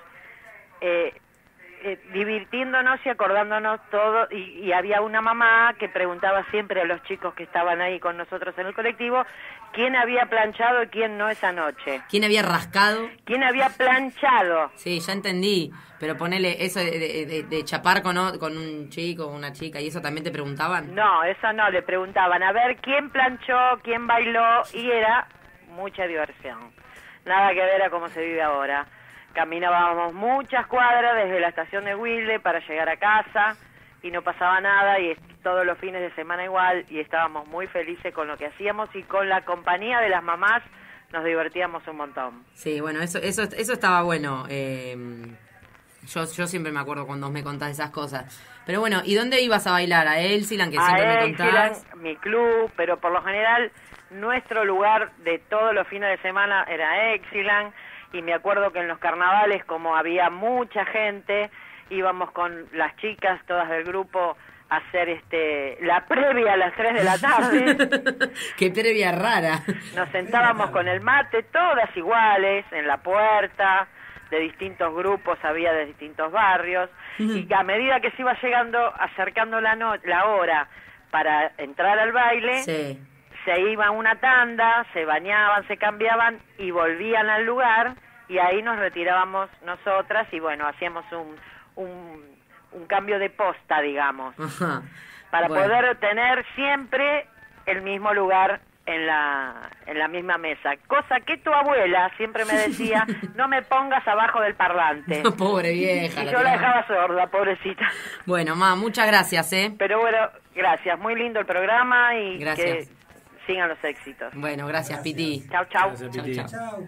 eh, eh, divirtiéndonos y acordándonos todo, y, y había una mamá que preguntaba siempre a los chicos que estaban ahí con nosotros en el colectivo, quién había planchado y quién no esa noche. ¿Quién había rascado? ¿Quién había planchado? Sí, ya entendí. Pero ponele eso de, de, de- de chapar con, o- con un chico o una chica, ¿y eso también te preguntaban? No, eso no, le preguntaban a ver quién planchó, quién bailó, y era mucha diversión. Nada que ver a cómo se vive ahora. Caminábamos muchas cuadras desde la estación de Wilde para llegar a casa y no pasaba nada, y es- todos los fines de semana igual, y estábamos muy felices con lo que hacíamos y con la compañía de las mamás nos divertíamos un montón. Sí, bueno, eso eso eso estaba bueno. eh, yo, yo siempre me acuerdo cuando me contás esas cosas. Pero bueno, ¿y dónde ibas a bailar? ¿A Elsilan, que siempre a me Elsilan, contás? mi club, pero por lo general nuestro lugar de todos los fines de semana era Elsilan, y me acuerdo que en los carnavales, como había mucha gente, íbamos con las chicas, todas del grupo, a hacer este la previa a las tres de la tarde. Qué previa rara. Nos sentábamos con el mate, todas iguales, en la puerta, de distintos grupos, había de distintos barrios, y a medida que se iba llegando, acercando la, no- la hora para entrar al baile, Sí. se iban una tanda, se bañaban, se cambiaban y volvían al lugar, y ahí nos retirábamos nosotras y bueno, hacíamos un, un, un cambio de posta, digamos, Ajá. para Bueno. poder tener siempre el mismo lugar en la en la misma mesa, cosa que tu abuela siempre me decía, no me pongas abajo del parlante. Pobre vieja. Y la yo la tiraba. dejaba sorda, pobrecita. Bueno, Ma, muchas gracias, ¿eh? Pero bueno, gracias, muy lindo el programa y Gracias. que sigan los éxitos. Bueno, gracias, Piti. Chau, chau. Gracias, Chau, Piti. chau. Chao.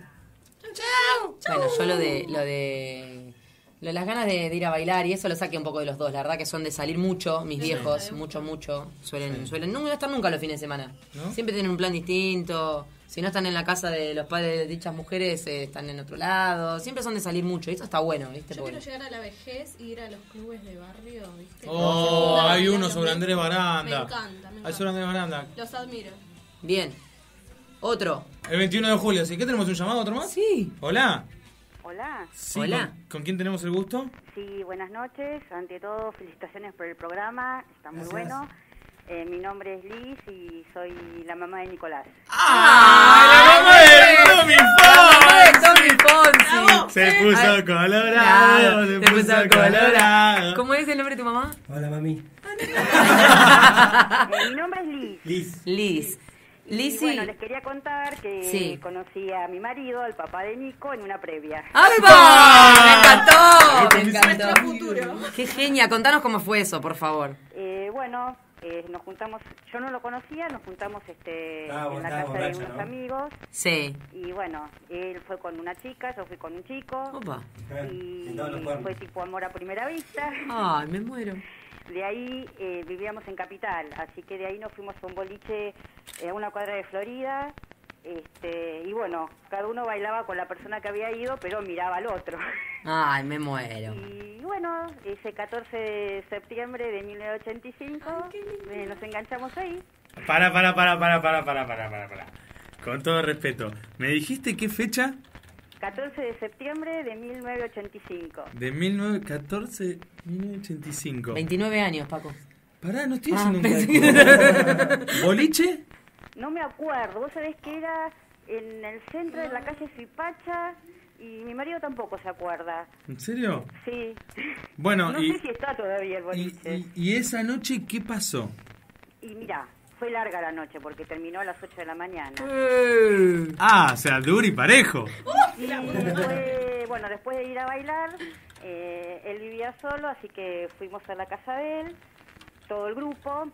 Bueno, yo lo de lo de lo de las ganas de, de ir a bailar y eso lo saqué un poco de los dos. La verdad que son de salir mucho, mis viejos, mucho, mucho. Suelen, suelen no estar nunca los fines de semana. ¿No? Siempre tienen un plan distinto. Si no están en la casa de los padres de dichas mujeres, eh, están en otro lado. Siempre son de salir mucho. Y eso está bueno, ¿viste? Yo Porque- quiero llegar a la vejez y ir a los clubes de barrio, ¿viste? Oh, No, hay no, uno no, sobre me- Andrés Baranda. Me encanta, me Hay sobre encanta. Andrés Baranda. Los admiro. Bien. Otro. El veintiuno de julio, ¿sí? ¿Qué tenemos un llamado, otro más? Sí. Hola. Hola, Sí, Hola. ¿Con, con quién tenemos el gusto? sí, buenas noches. Ante todo, felicitaciones por el programa, está muy Gracias. bueno. Eh, mi nombre es Liz y soy la mamá de Nicolás. ¡Ah! ¡La mamá de Tommy ¡Ay, Fonsi! Tommy Fonsi! Se puso Ay, colorado, se puso colorado. ¿Cómo es el nombre de tu mamá? Hola, mami. Eh, mi nombre es Liz. Liz. Liz. Y Lizzy. bueno, les quería contar que Sí. conocí a mi marido, al papá de Nico, en una previa. ¡Apa! ¡Me encantó! Me encantó. Nuestro futuro. ¡Qué genia! Contanos cómo fue eso, por favor. Eh, bueno, eh, nos juntamos, yo no lo conocía, nos juntamos este Ah, vos en la estabas casa de borracha, unos ¿no? amigos. Sí. Y bueno, él fue con una chica, yo fui con un chico. Opa. Y En todos los cuernos. fue tipo amor a primera vista. Ay, me muero. De ahí eh, vivíamos en Capital, así que de ahí nos fuimos a un boliche eh, a una cuadra de Florida. Este, y bueno, cada uno bailaba con la persona que había ido, pero miraba al otro. Ay, me muero. Y bueno, ese catorce de septiembre de mil novecientos ochenta y cinco eh, nos enganchamos ahí. Para, para, para, para, para, para, para, para, para. Con todo respeto, ¿me dijiste qué fecha? catorce de septiembre de mil novecientos ochenta y cinco. De mil novecientos catorce, mil novecientos ochenta y cinco. veintinueve años, Paco. Pará, no estoy Ah, haciendo un pensé cálculo. ¿Boliche? No me acuerdo, vos sabés que era en el centro de la calle Suipacha, Y mi marido tampoco se acuerda. ¿En serio? Sí. Bueno, no y, sé si está todavía el boliche. y, y esa noche, ¿qué pasó? Y, mira, fue larga la noche porque terminó a las ocho de la mañana. Ah, o sea, duro y parejo. Y fue, bueno, después de ir a bailar, eh, él vivía solo, así que fuimos a la casa de él, todo el grupo.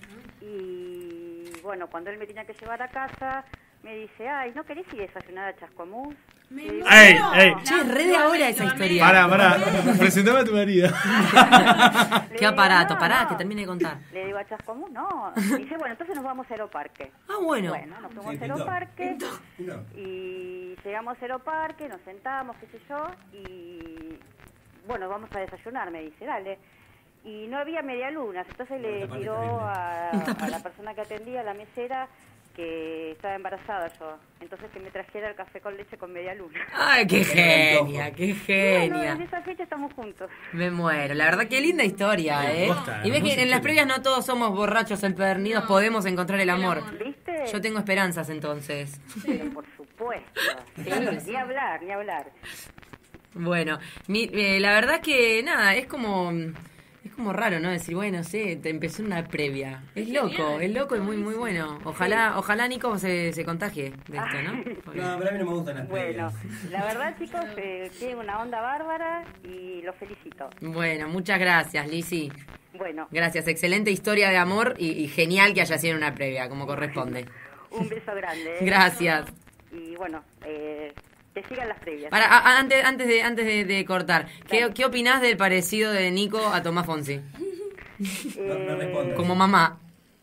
Y bueno, cuando él me tenía que llevar a casa, me dice, ay, ¿no querés ir a desayunar a Chascomús? ¡Ey, ey! Che, es re de ahora esa historia. Pará, pará, presentame a tu marido. Qué aparato, pará, que termine de contar. Le digo, ¿a Chascomús? No. Dice, bueno, entonces nos vamos a Aeroparque. Ah, bueno. Bueno, nos fuimos Sí, a Aeroparque y llegamos a Aeroparque, nos sentamos, qué sé yo, y bueno, vamos a desayunar, me dice, dale. Y no había medialunas, entonces le tiró a, a la persona que atendía, a la mesera, que estaba embarazada yo. Entonces que me trajera el café con leche con media luna. Ay, qué genia, qué genia. Bueno, desde esa fecha estamos juntos. Me muero. La verdad, qué linda historia, ¿eh? Posta, Y ves que hermosa en las historia. previas no todos somos borrachos empedernidos, podemos encontrar el amor. ¿Viste? Yo tengo esperanzas, entonces. Pero por supuesto. Sí, Claro que sí. ni hablar, ni hablar. Bueno, mi- eh, la verdad que nada, es como... Es como raro, ¿no? Decir, bueno, sí, te empezó una previa. Es loco, es loco y muy, muy bueno. Ojalá, ojalá Nico se, se contagie de esto, ¿no? Porque- No, pero a mí no me gustan las Bueno, previas. la verdad, chicos, eh, tienen una onda bárbara y los felicito. Bueno, muchas gracias, Lizzy. Bueno, Gracias, excelente historia de amor y, y genial que haya sido una previa, como corresponde. un beso grande. ¿eh? Gracias. Y bueno, eh, que sigan las previas. Para, a- a- antes, antes de, antes de, de cortar, ¿qué, ¿qué opinás del parecido de Nico a Tomás Fonsi? No, no respondo. Como mamá.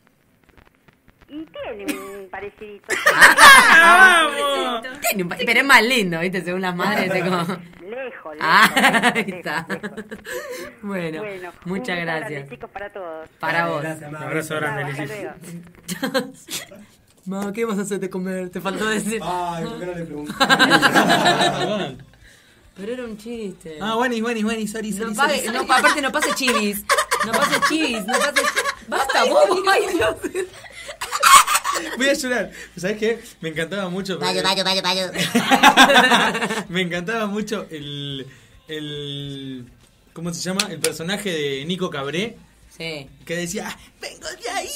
Y tiene un parecidito. Tiene un pa- Pero es más lindo, ¿viste? Según las madres, es como... Lejos, lejos. Ah, ahí lejos, está. lejos. Bueno, Bueno, muchas un beso grande, gracias. chicos, para todos. Para vos. Gracias, Un Mavi. abrazo grande, Chao, Lizzy. hasta luego. Ma, ¿qué vas a hacer de comer? Te faltó decir. Ay, ¿por qué no le pregunté? Pero era un chiste. Ah, bueno, bueno, bueno, sorry, No, sorry, pague- sorry. no, pase no pase chivis. No pase chivis, no pase chivis. Basta, vos, ay, Dios. Voy a llorar. ¿Sabes qué? Me encantaba mucho. Bayo, bayo, bayo, bayo. Me encantaba mucho el, el... ¿Cómo se llama? El personaje de Nico Cabré. Sí. Que decía, "Ah, vengo de ahí,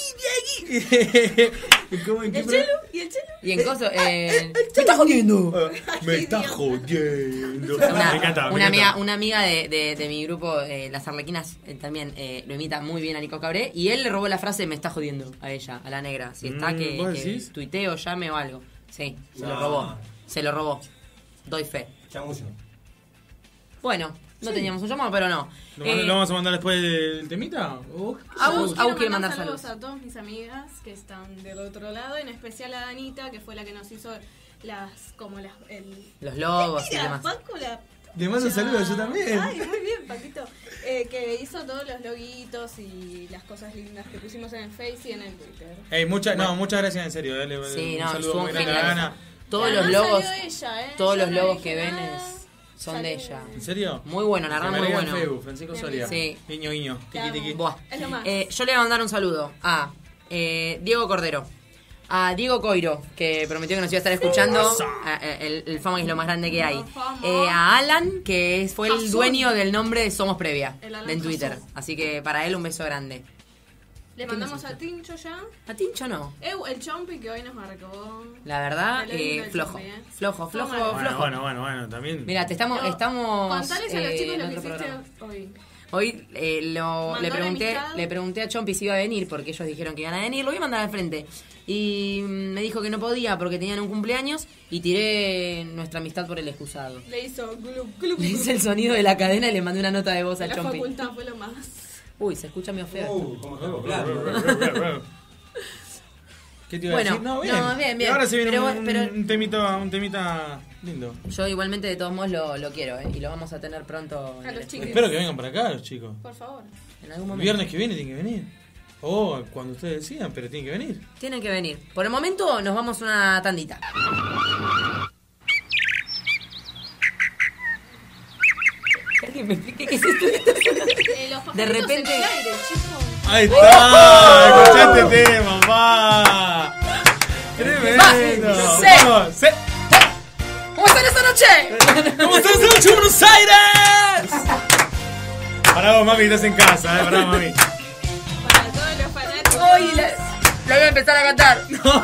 de ahí". ¿Y cómo, en qué pro- ¿Y el chelo? Y en coso, eh... ¡Me está jodiendo! Ah, me está jodiendo. Una, me encantaba. me una amiga, encantaba. una amiga de, de, de mi grupo, eh, Las Arlequinas, eh, también eh, lo imita muy bien a Nico Cabré. Y él le robó la frase, me está jodiendo, a ella, a la negra. Si está, Mm, que, ¿vos que decís? tuitee o llame o algo. Sí, se lo No. robó. Se lo robó. Doy fe. Chamullo. Bueno, no teníamos un llamado, pero no. ¿Lo, Eh, lo vamos a mandar después del temita? ¿O? Agus, Quiero Agus quiere mandar saludos saludos. a todas mis amigas que están del otro lado, en especial a Anita, que fue la que nos hizo las, como las, el... Los logos y Mira, demás. Paco, la... Le mando un saludo yo también. Ay, muy bien, Paquito. Eh, que hizo todos los loguitos y las cosas lindas que pusimos en el Face y en el Twitter. Ey, mucha, no, muchas gracias en serio. Dale, Sí, un no, saludo son muy grande a geniales. Ana. Todos los Además logos, salió ella, ¿eh? todos Yo los no logos dije que ven nada. es- son de ella. ¿En serio? Muy bueno, la Se verdad, me muy agrega en bueno. Facebook, Francisco Soria. Sí. Guiño, guiño. Te Tiki, amo. tiki. Buah. Es lo más. Eh, yo le voy a mandar un saludo a eh, Diego Cordero, a Diego Coiro, que prometió que nos iba a estar escuchando, a- a- el, el Fama que es lo más grande que hay, Fama. eh, a Alan, que es- fue el Jason. dueño del nombre de Somos Previa, El Alan en Twitter, Jason. así que para él un beso grande. Le mandamos a Tincho ya. A Tincho no, Eh, el Chompi que hoy nos marcó. la verdad, Qué lindo eh, el flojo, Chompi, eh. flojo, flojo, Bueno, Bueno, flojo. bueno, bueno, bueno, también. Mira, te estamos, No, estamos Contales a los eh, chicos en lo que otro hiciste programa. hoy. Hoy eh, lo, Mandó le la pregunté amistad. le pregunté a Chompi si iba a venir, porque ellos dijeron que iban a venir, lo voy a mandar al frente. Y mm, me dijo que no podía porque tenían un cumpleaños y tiré nuestra amistad por el excusado. Le hizo glu, glu, Le hice el sonido de la cadena y le mandé una nota de voz a La Chompi. facultad fue lo más. Uy, se escucha medio feo. Uh, como tengo claro. ¿Qué te iba Bueno, a decir? No, bien. no, bien, bien. Y ahora se viene Pero un, vos- pero- un temita, un temita lindo. Yo igualmente de todos modos lo, lo quiero, ¿eh? Y lo vamos a tener pronto en A el los estudio. chicos. Espero que vengan para acá los chicos. Por favor. En algún El momento. viernes que viene tienen que venir. O cuando ustedes decidan, pero tienen que venir. Tienen que venir. Por el momento nos vamos una tandita. Que alguien me explique qué es esto. Eh, los De pajaritos repente- en el aire, chicos. ¡Ahí está! ¡Escuchaste tema, papá! ¡Tremendo! Va, sí. Vamos, sí. ¿Cómo estás? hacer esta noche? ¿Cómo estás esta noche, Buenos Aires? Para vos, mami, estás en casa, eh, para vos, mami. Para todos los fanáticos. Hoy la, la voy a empezar a cantar.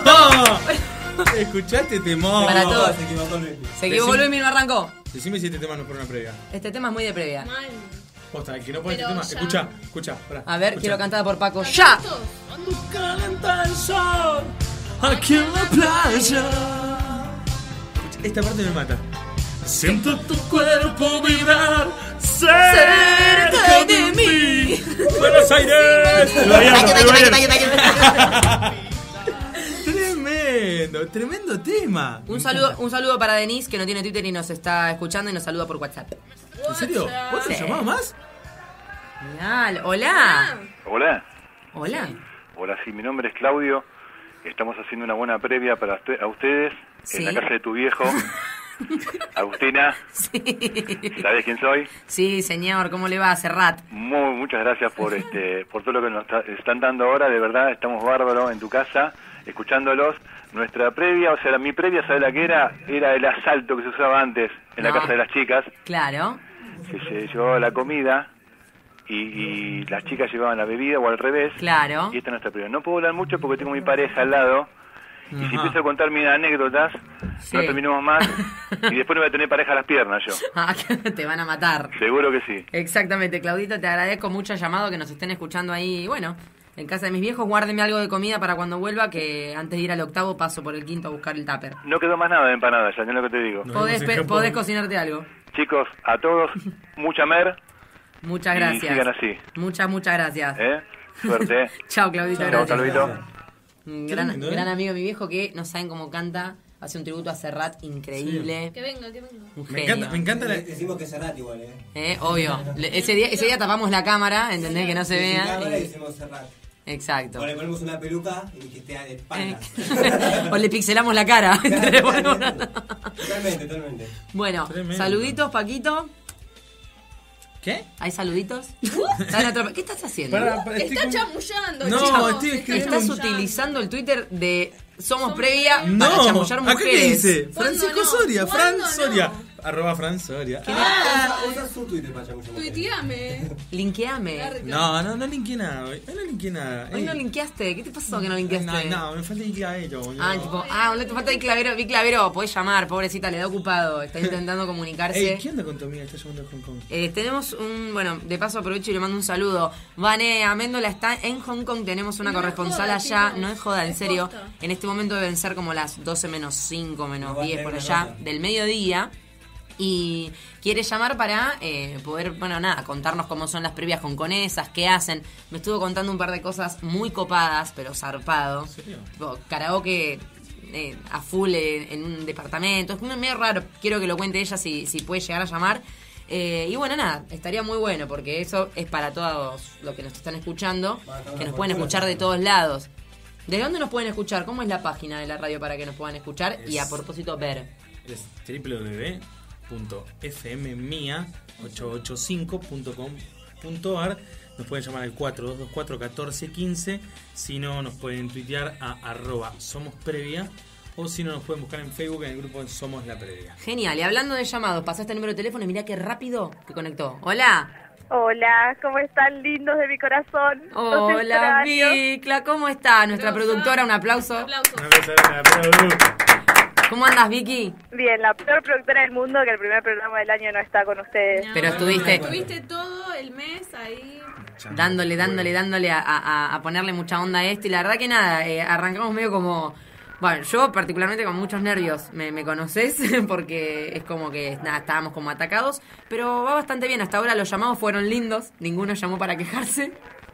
No. ¿Escuchaste temor? Para todos. Se equivocó Luis. Se equivocó Luis y no arrancó. Decime si este tema no es por una previa. Este tema es muy de previa. Mal. Posta, el que no pone este Pero tema. ya. Escucha, escucha, pará. A ver, escucha. quiero cantada por Paco. ¡Ya! Todos. Cuando calienta el sol aquí en la playa. Esta parte me mata. Siento tu cuerpo vibrar cerca de mí. Buenos Aires. El Bayano, el Bayano. Tremendo, tremendo tema. Un saludo, un saludo para Denise, que no tiene Twitter y nos está escuchando y nos saluda por WhatsApp. ¿En serio? ¿Vos te Sí. llamabas más? Genial. Hola. Hola. Hola. Hola, sí, mi nombre es Claudio. Estamos haciendo una buena previa para usted- a ustedes Sí. en la casa de tu viejo. Agustina, Sí. ¿sabes quién soy? Sí, señor, ¿cómo le va? Serrat. Muy, muchas gracias por este por todo lo que nos está- están dando ahora. De verdad, estamos bárbaros en tu casa, escuchándolos. Nuestra previa, o sea, la, mi previa, ¿sabes la que era? Era el asalto que se usaba antes en la No. casa de las chicas, Claro. que se llevaba la comida y, y las chicas llevaban la bebida o al revés. Claro. Y esta es nuestra previa. No puedo hablar mucho porque tengo mi pareja al lado. Y si Ajá. empiezo a contar mis anécdotas, Sí. no terminamos más. Y después no voy a tener pareja a las piernas yo. Ah, te van a matar. Seguro que sí. Exactamente, Claudita, te agradezco mucho el llamado, que nos estén escuchando ahí. Bueno, en casa de mis viejos, guárdeme algo de comida para cuando vuelva, que antes de ir al octavo paso por el quinto a buscar el tupper. No quedó más nada de empanada, ya, no es lo que te digo. No. Podés, vemos en pe- Japón. podés cocinarte algo. Chicos, a todos, mucha mer. Muchas Y gracias. sigan así. Muchas, muchas gracias. ¿Eh? Suerte. Chao, Claudita, Chao, gracias. saludito. Un Qué gran, lindo, ¿eh? gran amigo de mi viejo que no saben cómo canta. Hace un tributo a Serrat increíble. Que venga, que venga. Un Me genio. encanta, me encanta la... Decimos que es Serrat igual, ¿eh? Eh, obvio. Le- Ese día, ese día tapamos la cámara, ¿entendés? Que no se Sin vea. cámara y y- decimos Serrat. Exacto. O le ponemos una peluca y que esté de Eh, espaldas. o le pixelamos la cara. Totalmente, totalmente. Bueno, Tremendo. saluditos, Paquito. ¿Qué? ¿Hay saluditos? ¿Está en otro- ¿Qué estás haciendo? Pará, pará, estoy Está con- chamullando, No, chicos. estoy Está escribiendo- Estás chamullando. utilizando el Twitter de Somos Somos Previa Previa. para No, chamullar ¿acá mujeres. qué dice? ¿Cuándo Francisco no? Soria, Fran ¿Cuándo Soria. no? Arroba Fran Soria. Ah, usa su Twitter para chamullar. Tuiteame. Linkeame. No, no, no linkeé nada hoy. Hoy no linkeé nada. Hoy Ey. no linkeaste. ¿Qué te pasó que no linkeaste? No, no, me falta ir a ello, boludo. Ah, tipo, ah, no te falta el clavero. Vi clavero, podés llamar, pobrecita, le da ocupado. Está intentando comunicarse. Ey, ¿qué onda con tu amiga? Está llamando a Hong Kong. Eh, tenemos un, bueno, de paso aprovecho y le mando un saludo. Vane Améndola está en Hong Kong, tenemos una No es corresponsal joda, allá, chicos, no es joda, en es serio. posta. En este momento deben ser como las doce menos cinco, menos No va a diez tener por una allá nota. del mediodía. Y quiere llamar para eh, poder, bueno, nada, contarnos cómo son las previas hongkonesas, qué hacen. Me estuvo contando un par de cosas muy copadas, pero zarpado. ¿En serio? Tipo, karaoke eh, a full en, en un departamento. Es medio raro, quiero que lo cuente ella si, si puede llegar a llamar. Eh, y bueno, nada, estaría muy bueno porque eso es para todos los que nos están escuchando, que nos pueden escuchar de todos lados. ¿De dónde nos pueden escuchar? ¿Cómo es la página de la radio para que nos puedan escuchar y a propósito ver? Es w w w punto f m mia ocho ocho cinco punto com punto a r. Nos pueden llamar al cuatro dos dos cuatro, uno cuatro uno cinco. Si no, nos pueden tuitear a arroba Somos Previa. O si no, nos pueden buscar en Facebook en el grupo de Somos la Previa. Genial, y hablando de llamados, pasaste el número de teléfono y mirá qué rápido que conectó. Hola. Hola, ¿cómo están lindos de mi corazón? Los Hola, extraño. Vicla, ¿cómo está? Nuestra Aplauso. productora, un aplauso. Aplausos. Una vez a la Produ. ¿Cómo andas, Vicky? Bien, la peor productora del mundo que el primer programa del año no está con ustedes. Pero estuviste- Estuviste todo el mes ahí. Dándole, dándole, dándole a, a- a ponerle mucha onda a esto. Y la verdad que nada, eh, arrancamos medio como... Bueno, yo particularmente con muchos nervios. Me, me conocés porque es como que nada, estábamos como atacados. Pero va bastante bien. Hasta ahora los llamados fueron lindos. Ninguno llamó para quejarse.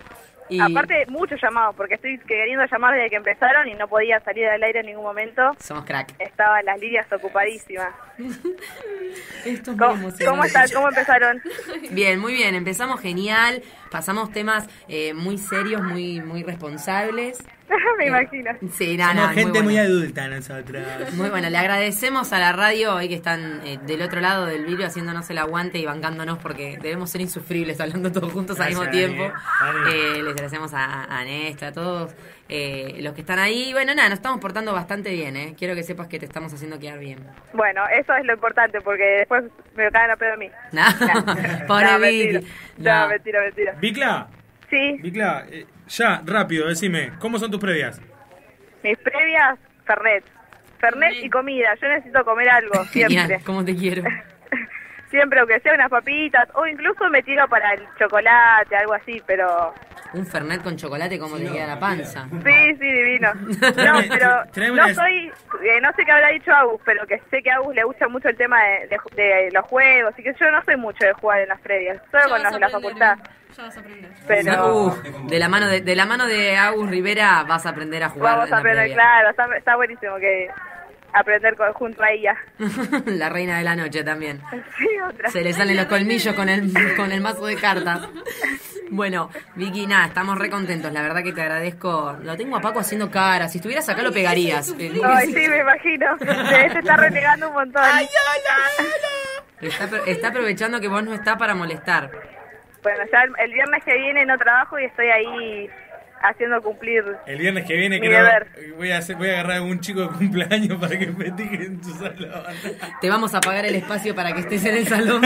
Y Aparte, muchos llamados, porque estoy queriendo llamar desde que empezaron y no podía salir del aire en ningún momento. somos crack. Estaban las líneas ocupadísimas. Esto es muy ¿Cómo, emocionante. ¿cómo están? ¿Cómo empezaron? Bien, muy bien. Empezamos genial. Pasamos temas eh, muy serios, muy, muy responsables. Me imagino. Sí, no, Somos no, gente muy, muy, bueno. adulta nosotros. Muy bueno, le agradecemos a la radio hoy que están eh, del otro lado del vidrio haciéndonos el aguante y bancándonos porque debemos ser insufribles hablando todos juntos Gracias, al mismo tiempo. Dani. Eh, les agradecemos a, a Néstor, a todos eh, los que están ahí. Bueno, nada, nos estamos portando bastante bien, ¿eh? Quiero que sepas que te estamos haciendo quedar bien. Bueno, eso es lo importante porque después me caen a pedo a mí. No, pobre No, Vicky. mentira. No, mentira, mentira. Vicla, Sí, Vicla, eh, ya, rápido, decime, ¿cómo son tus previas? mis previas, Fernet. Fernet y comida. Yo necesito comer algo, siempre. Genial, ¿cómo te quiero? Siempre, aunque sea unas papitas, o incluso me tiro para el chocolate, algo así, pero... Un Fernet con chocolate, ¿cómo te queda la panza? Sí, sí, divino. No, Tráeme- pero tráeme no una- soy... eh, no sé qué habrá dicho Agus, pero que sé que a Agus le gusta mucho el tema de, de- de los juegos, y que yo no soy mucho de jugar en las previas, solo con los de la facultad. Ya vas a aprender. Pero... Uh, de la mano de, de la mano de Agus Rivera vas a aprender a jugar. Vamos en a la aprender, previa. claro, está, está buenísimo que aprender con, junto a ella. La reina de la noche también. Sí, otra. Se le salen los colmillos con el, con el mazo de cartas. Bueno, Vicky, nada, estamos re contentos. La verdad que te agradezco. Lo tengo a Paco haciendo cara. Si estuvieras acá lo pegarías. Ay, sí, me imagino. Se, se está renegando un montón. Está, está aprovechando que vos no estás para molestar. Bueno, ya el, el viernes que viene no trabajo y estoy ahí haciendo cumplir. El viernes que viene Mi creo, deber. voy a hacer, voy a agarrar a un chico de cumpleaños para que festeje en tu salón. Te vamos a pagar el espacio para que estés en el salón.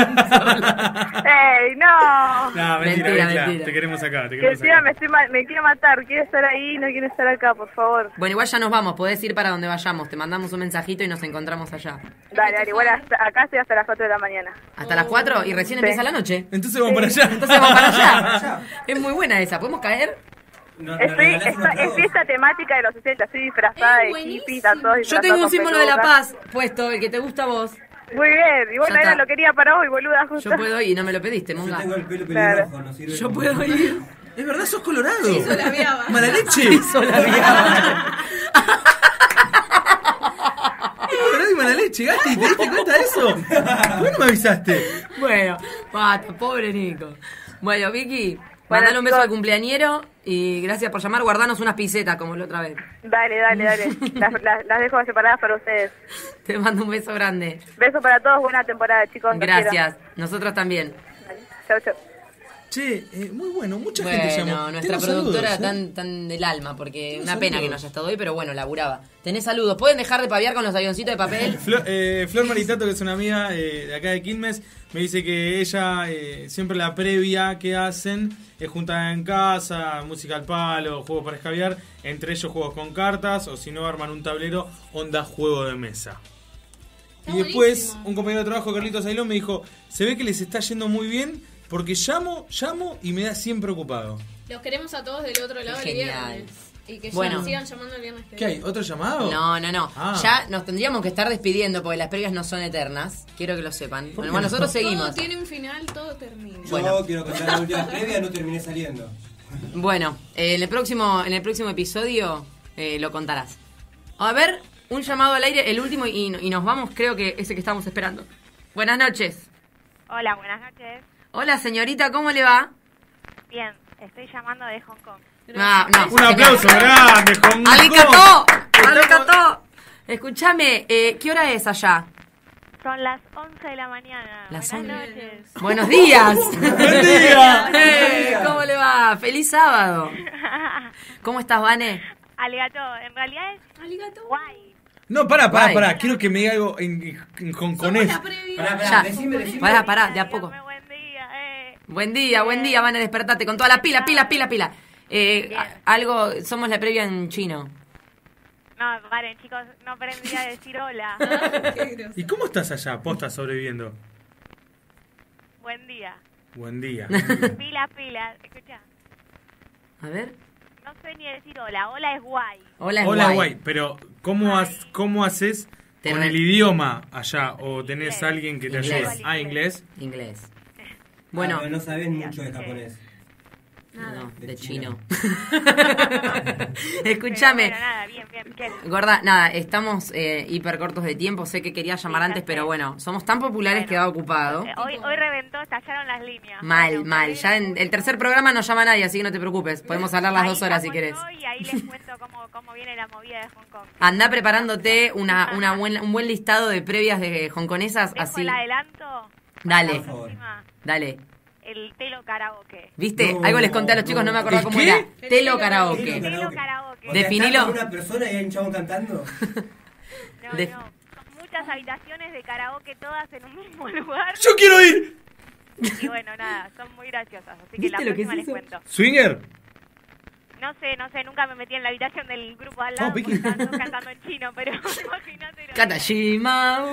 ¡Ey, no! No, mentira, Mentira, mentira. mentira. Te queremos acá, te Que queremos encima acá. me, estoy ma- me quiero matar, quiero estar ahí, no quiero estar acá, por favor. Bueno, igual ya nos vamos. Podés ir para donde vayamos. Te mandamos un mensajito y nos encontramos allá. Dale, dale, igual hasta- acá estoy hasta las cuatro de la mañana. Hasta las cuatro y recién Sí. empieza la noche. Entonces vamos para allá. Entonces vamos para allá. Es muy buena esa. ¿Podemos caer? No, Estoy, esta- es fiesta temática de los sesenta, estoy disfrazada Es de hippie, están todos Yo disfrazados tengo un con símbolo de la pelucas. paz puesto, el que te gusta a vos. Muy bien, y bueno, Ya era está. lo quería para hoy, boluda, justo. Yo puedo ir y no me lo pediste, Yo monga. tengo el pelo Claro. pelirrojo, no sirve. Yo como- puedo ir. Es verdad, sos colorado. Hizo la viaba. Mala leche. Hizo la viaba. Colorado y mala leche, Gasti, ¿te diste cuenta de eso? ¿Por qué no me avisaste? Bueno, basta, pobre Nico. Bueno, Vicky, Bueno, mandale un beso chicos. al cumpleañero y gracias por llamar. Guardanos unas pisetas como la otra vez. Dale, dale, dale. Las, las, las dejo separadas para ustedes. Te mando un beso grande. Beso para todos, buena temporada, chicos. los Gracias. Nosotros también. quiero. Chau, chau. Che, eh, muy bueno, mucha gente Bueno, llamó. nuestra Tengo productora saludos, ¿eh? tan, tan del alma, porque Tengo una pena saludos. que no haya estado hoy, pero bueno, laburaba. Tenés saludos. ¿Pueden dejar de paviar con los avioncitos de papel? Flor, eh, Flor Maritato, que es una amiga eh, de acá de Quilmes, me dice que ella eh, siempre la previa que hacen es juntada en casa, música al palo, juegos para escabiar, entre ellos juegos con cartas, o si no arman un tablero, onda juego de mesa. Está Y después buenísimo. un compañero de trabajo, Carlitos Ailón, me dijo, se ve que les está yendo muy bien porque llamo, llamo y me da siempre ocupado. Los queremos a todos del otro lado el Genial. viernes. Y que ya Bueno. sigan llamando el viernes que ¿Qué hay? ¿Otro llamado? No, no, no. Ah. Ya nos tendríamos que estar despidiendo porque las previas no son eternas. Quiero que lo sepan. Bueno, bueno, nosotros Todo seguimos. tiene un final, todo termina. Yo Bueno. quiero contar la última previa, no terminé saliendo. Bueno, eh, en el próximo, en el próximo episodio eh, lo contarás. A ver, un llamado al aire, el último, y, y nos vamos, creo que ese que estamos esperando. Buenas noches. Hola, buenas noches. Hola, señorita, ¿cómo le va? Bien, estoy llamando de Hong Kong. Ah, no, Un aplauso grande, Hong Kong. ¡Alicató! ¡Alicató! Escúchame, eh, ¿qué hora es allá? Son las once de la mañana. Las buenas once. noches. ¡Buenos días! ¡Buen día! Eh, ¿Cómo le va? ¡Feliz sábado! ¿Cómo estás, Vane? Aligato, en realidad es Aligato. guay. No, pará, pará, Guay. pará. Quiero que me diga algo en, en hongkonés. La previa. Pará, pará, Ya. decime, decime. Pará, pará, de a poco. Dígame buen día, eh. Buen día, buen día, Vane, despertate con toda la pila, pila, pila, pila. Eh, Bien. a- algo, somos la previa en chino. No, paren, chicos, no aprendí a decir hola. Qué groso. ¿Y cómo estás allá? Posta sobreviviendo. Buen día. Buen día. Pila, pila. Escucha, A ver. no sé ni decir hola. Hola es guay. Hola, es Hola, guay. guay. Pero, ¿cómo, has- ¿cómo haces Te con re- el idioma allá? ¿O tenés Inglés. a alguien que te Inglés. ayude? Ah, inglés. Inglés. Ah, Bueno, pero no sabés mucho de japonés. No, de chino. Escúchame. Pero bueno, nada, bien, bien. ¿Qué? Gorda, nada, estamos eh, hiper cortos de tiempo. Sé que quería llamar Sí, antes, ya pero sé. bueno, somos tan populares que va ocupado. Eh, Hoy, hoy reventó, estallaron las líneas. Mal, Bueno, mal. Ya en el tercer programa no llama nadie, así que no te preocupes. Podemos hablar las ahí dos horas si llamo querés. yo Y ahí les cuento cómo, cómo viene la movida de Hong Kong. Andá preparándote una, una buen, un buen listado de previas de hongkonesas, Dejo así. el adelanto. Dale, La próxima, dale. el telo karaoke. ¿Viste? No, Algo les conté a los chicos, no me acordaba ¿El cómo qué? era. Telo karaoke. Telo Telo karaoke. karaoke. O sea, Definilo. está con una persona y hay un chabón cantando. No, De- no. Son muchas habitaciones de karaoke todas en un mismo lugar. ¡Yo quiero ir! Y bueno, nada, son muy graciosas. Así que ¿Viste la lo que próxima es les eso? cuento. ¿Swinger? No sé, no sé, nunca me metí en la habitación del grupo al lado Oh, Vicky. porque estaban todos cantando en chino, pero imagínate. lo- Katashima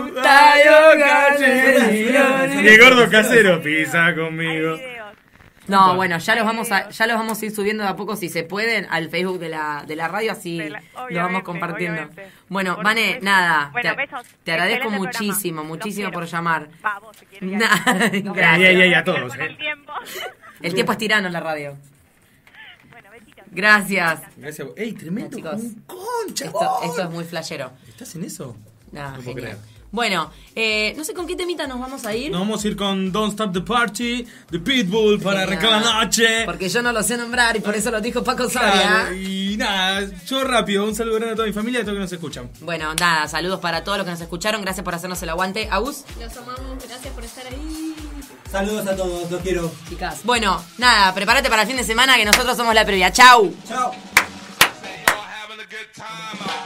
Y el gordo casero pisa Hay conmigo. videos. No, bueno, ya los vamos a, ya los vamos a ir subiendo de a poco si se pueden al Facebook de la, de la radio, así De la- lo vamos obviamente, compartiendo. obviamente. Bueno, Por Vane, supuesto. nada, Bueno, te, besos. te agradezco Excelente muchísimo, programa. muchísimo Los por quiero. llamar. Va, vos si quieres. Nah, gracias. Y ahí, ahí, a todos, Con eh. el tiempo. El tiempo es tirano en la radio. Bueno, besitos. Gracias. Gracias a vos. ¡Ey, tremendo! Chicos. ¡Un concha! Esto, esto es muy flashero. ¿Estás en eso? Nada, No puedo genial. creer. Bueno, eh, no sé con qué temita nos vamos a ir. Nos vamos a ir con Don't Stop the Party, The Pitbull, para Genial. arrancar la noche. Porque yo no lo sé nombrar y por eso lo dijo Paco Claro, Soria. y nada, yo rápido, un saludo grande a toda mi familia y a todos que nos escuchan. Bueno, nada, saludos para todos los que nos escucharon. Gracias por hacernos el aguante. Agus, Los amamos, gracias por estar ahí. Saludos a todos, los quiero. chicas. Bueno, nada, prepárate para el fin de semana que nosotros somos la previa. Chau. Chao. Say you're having a good time.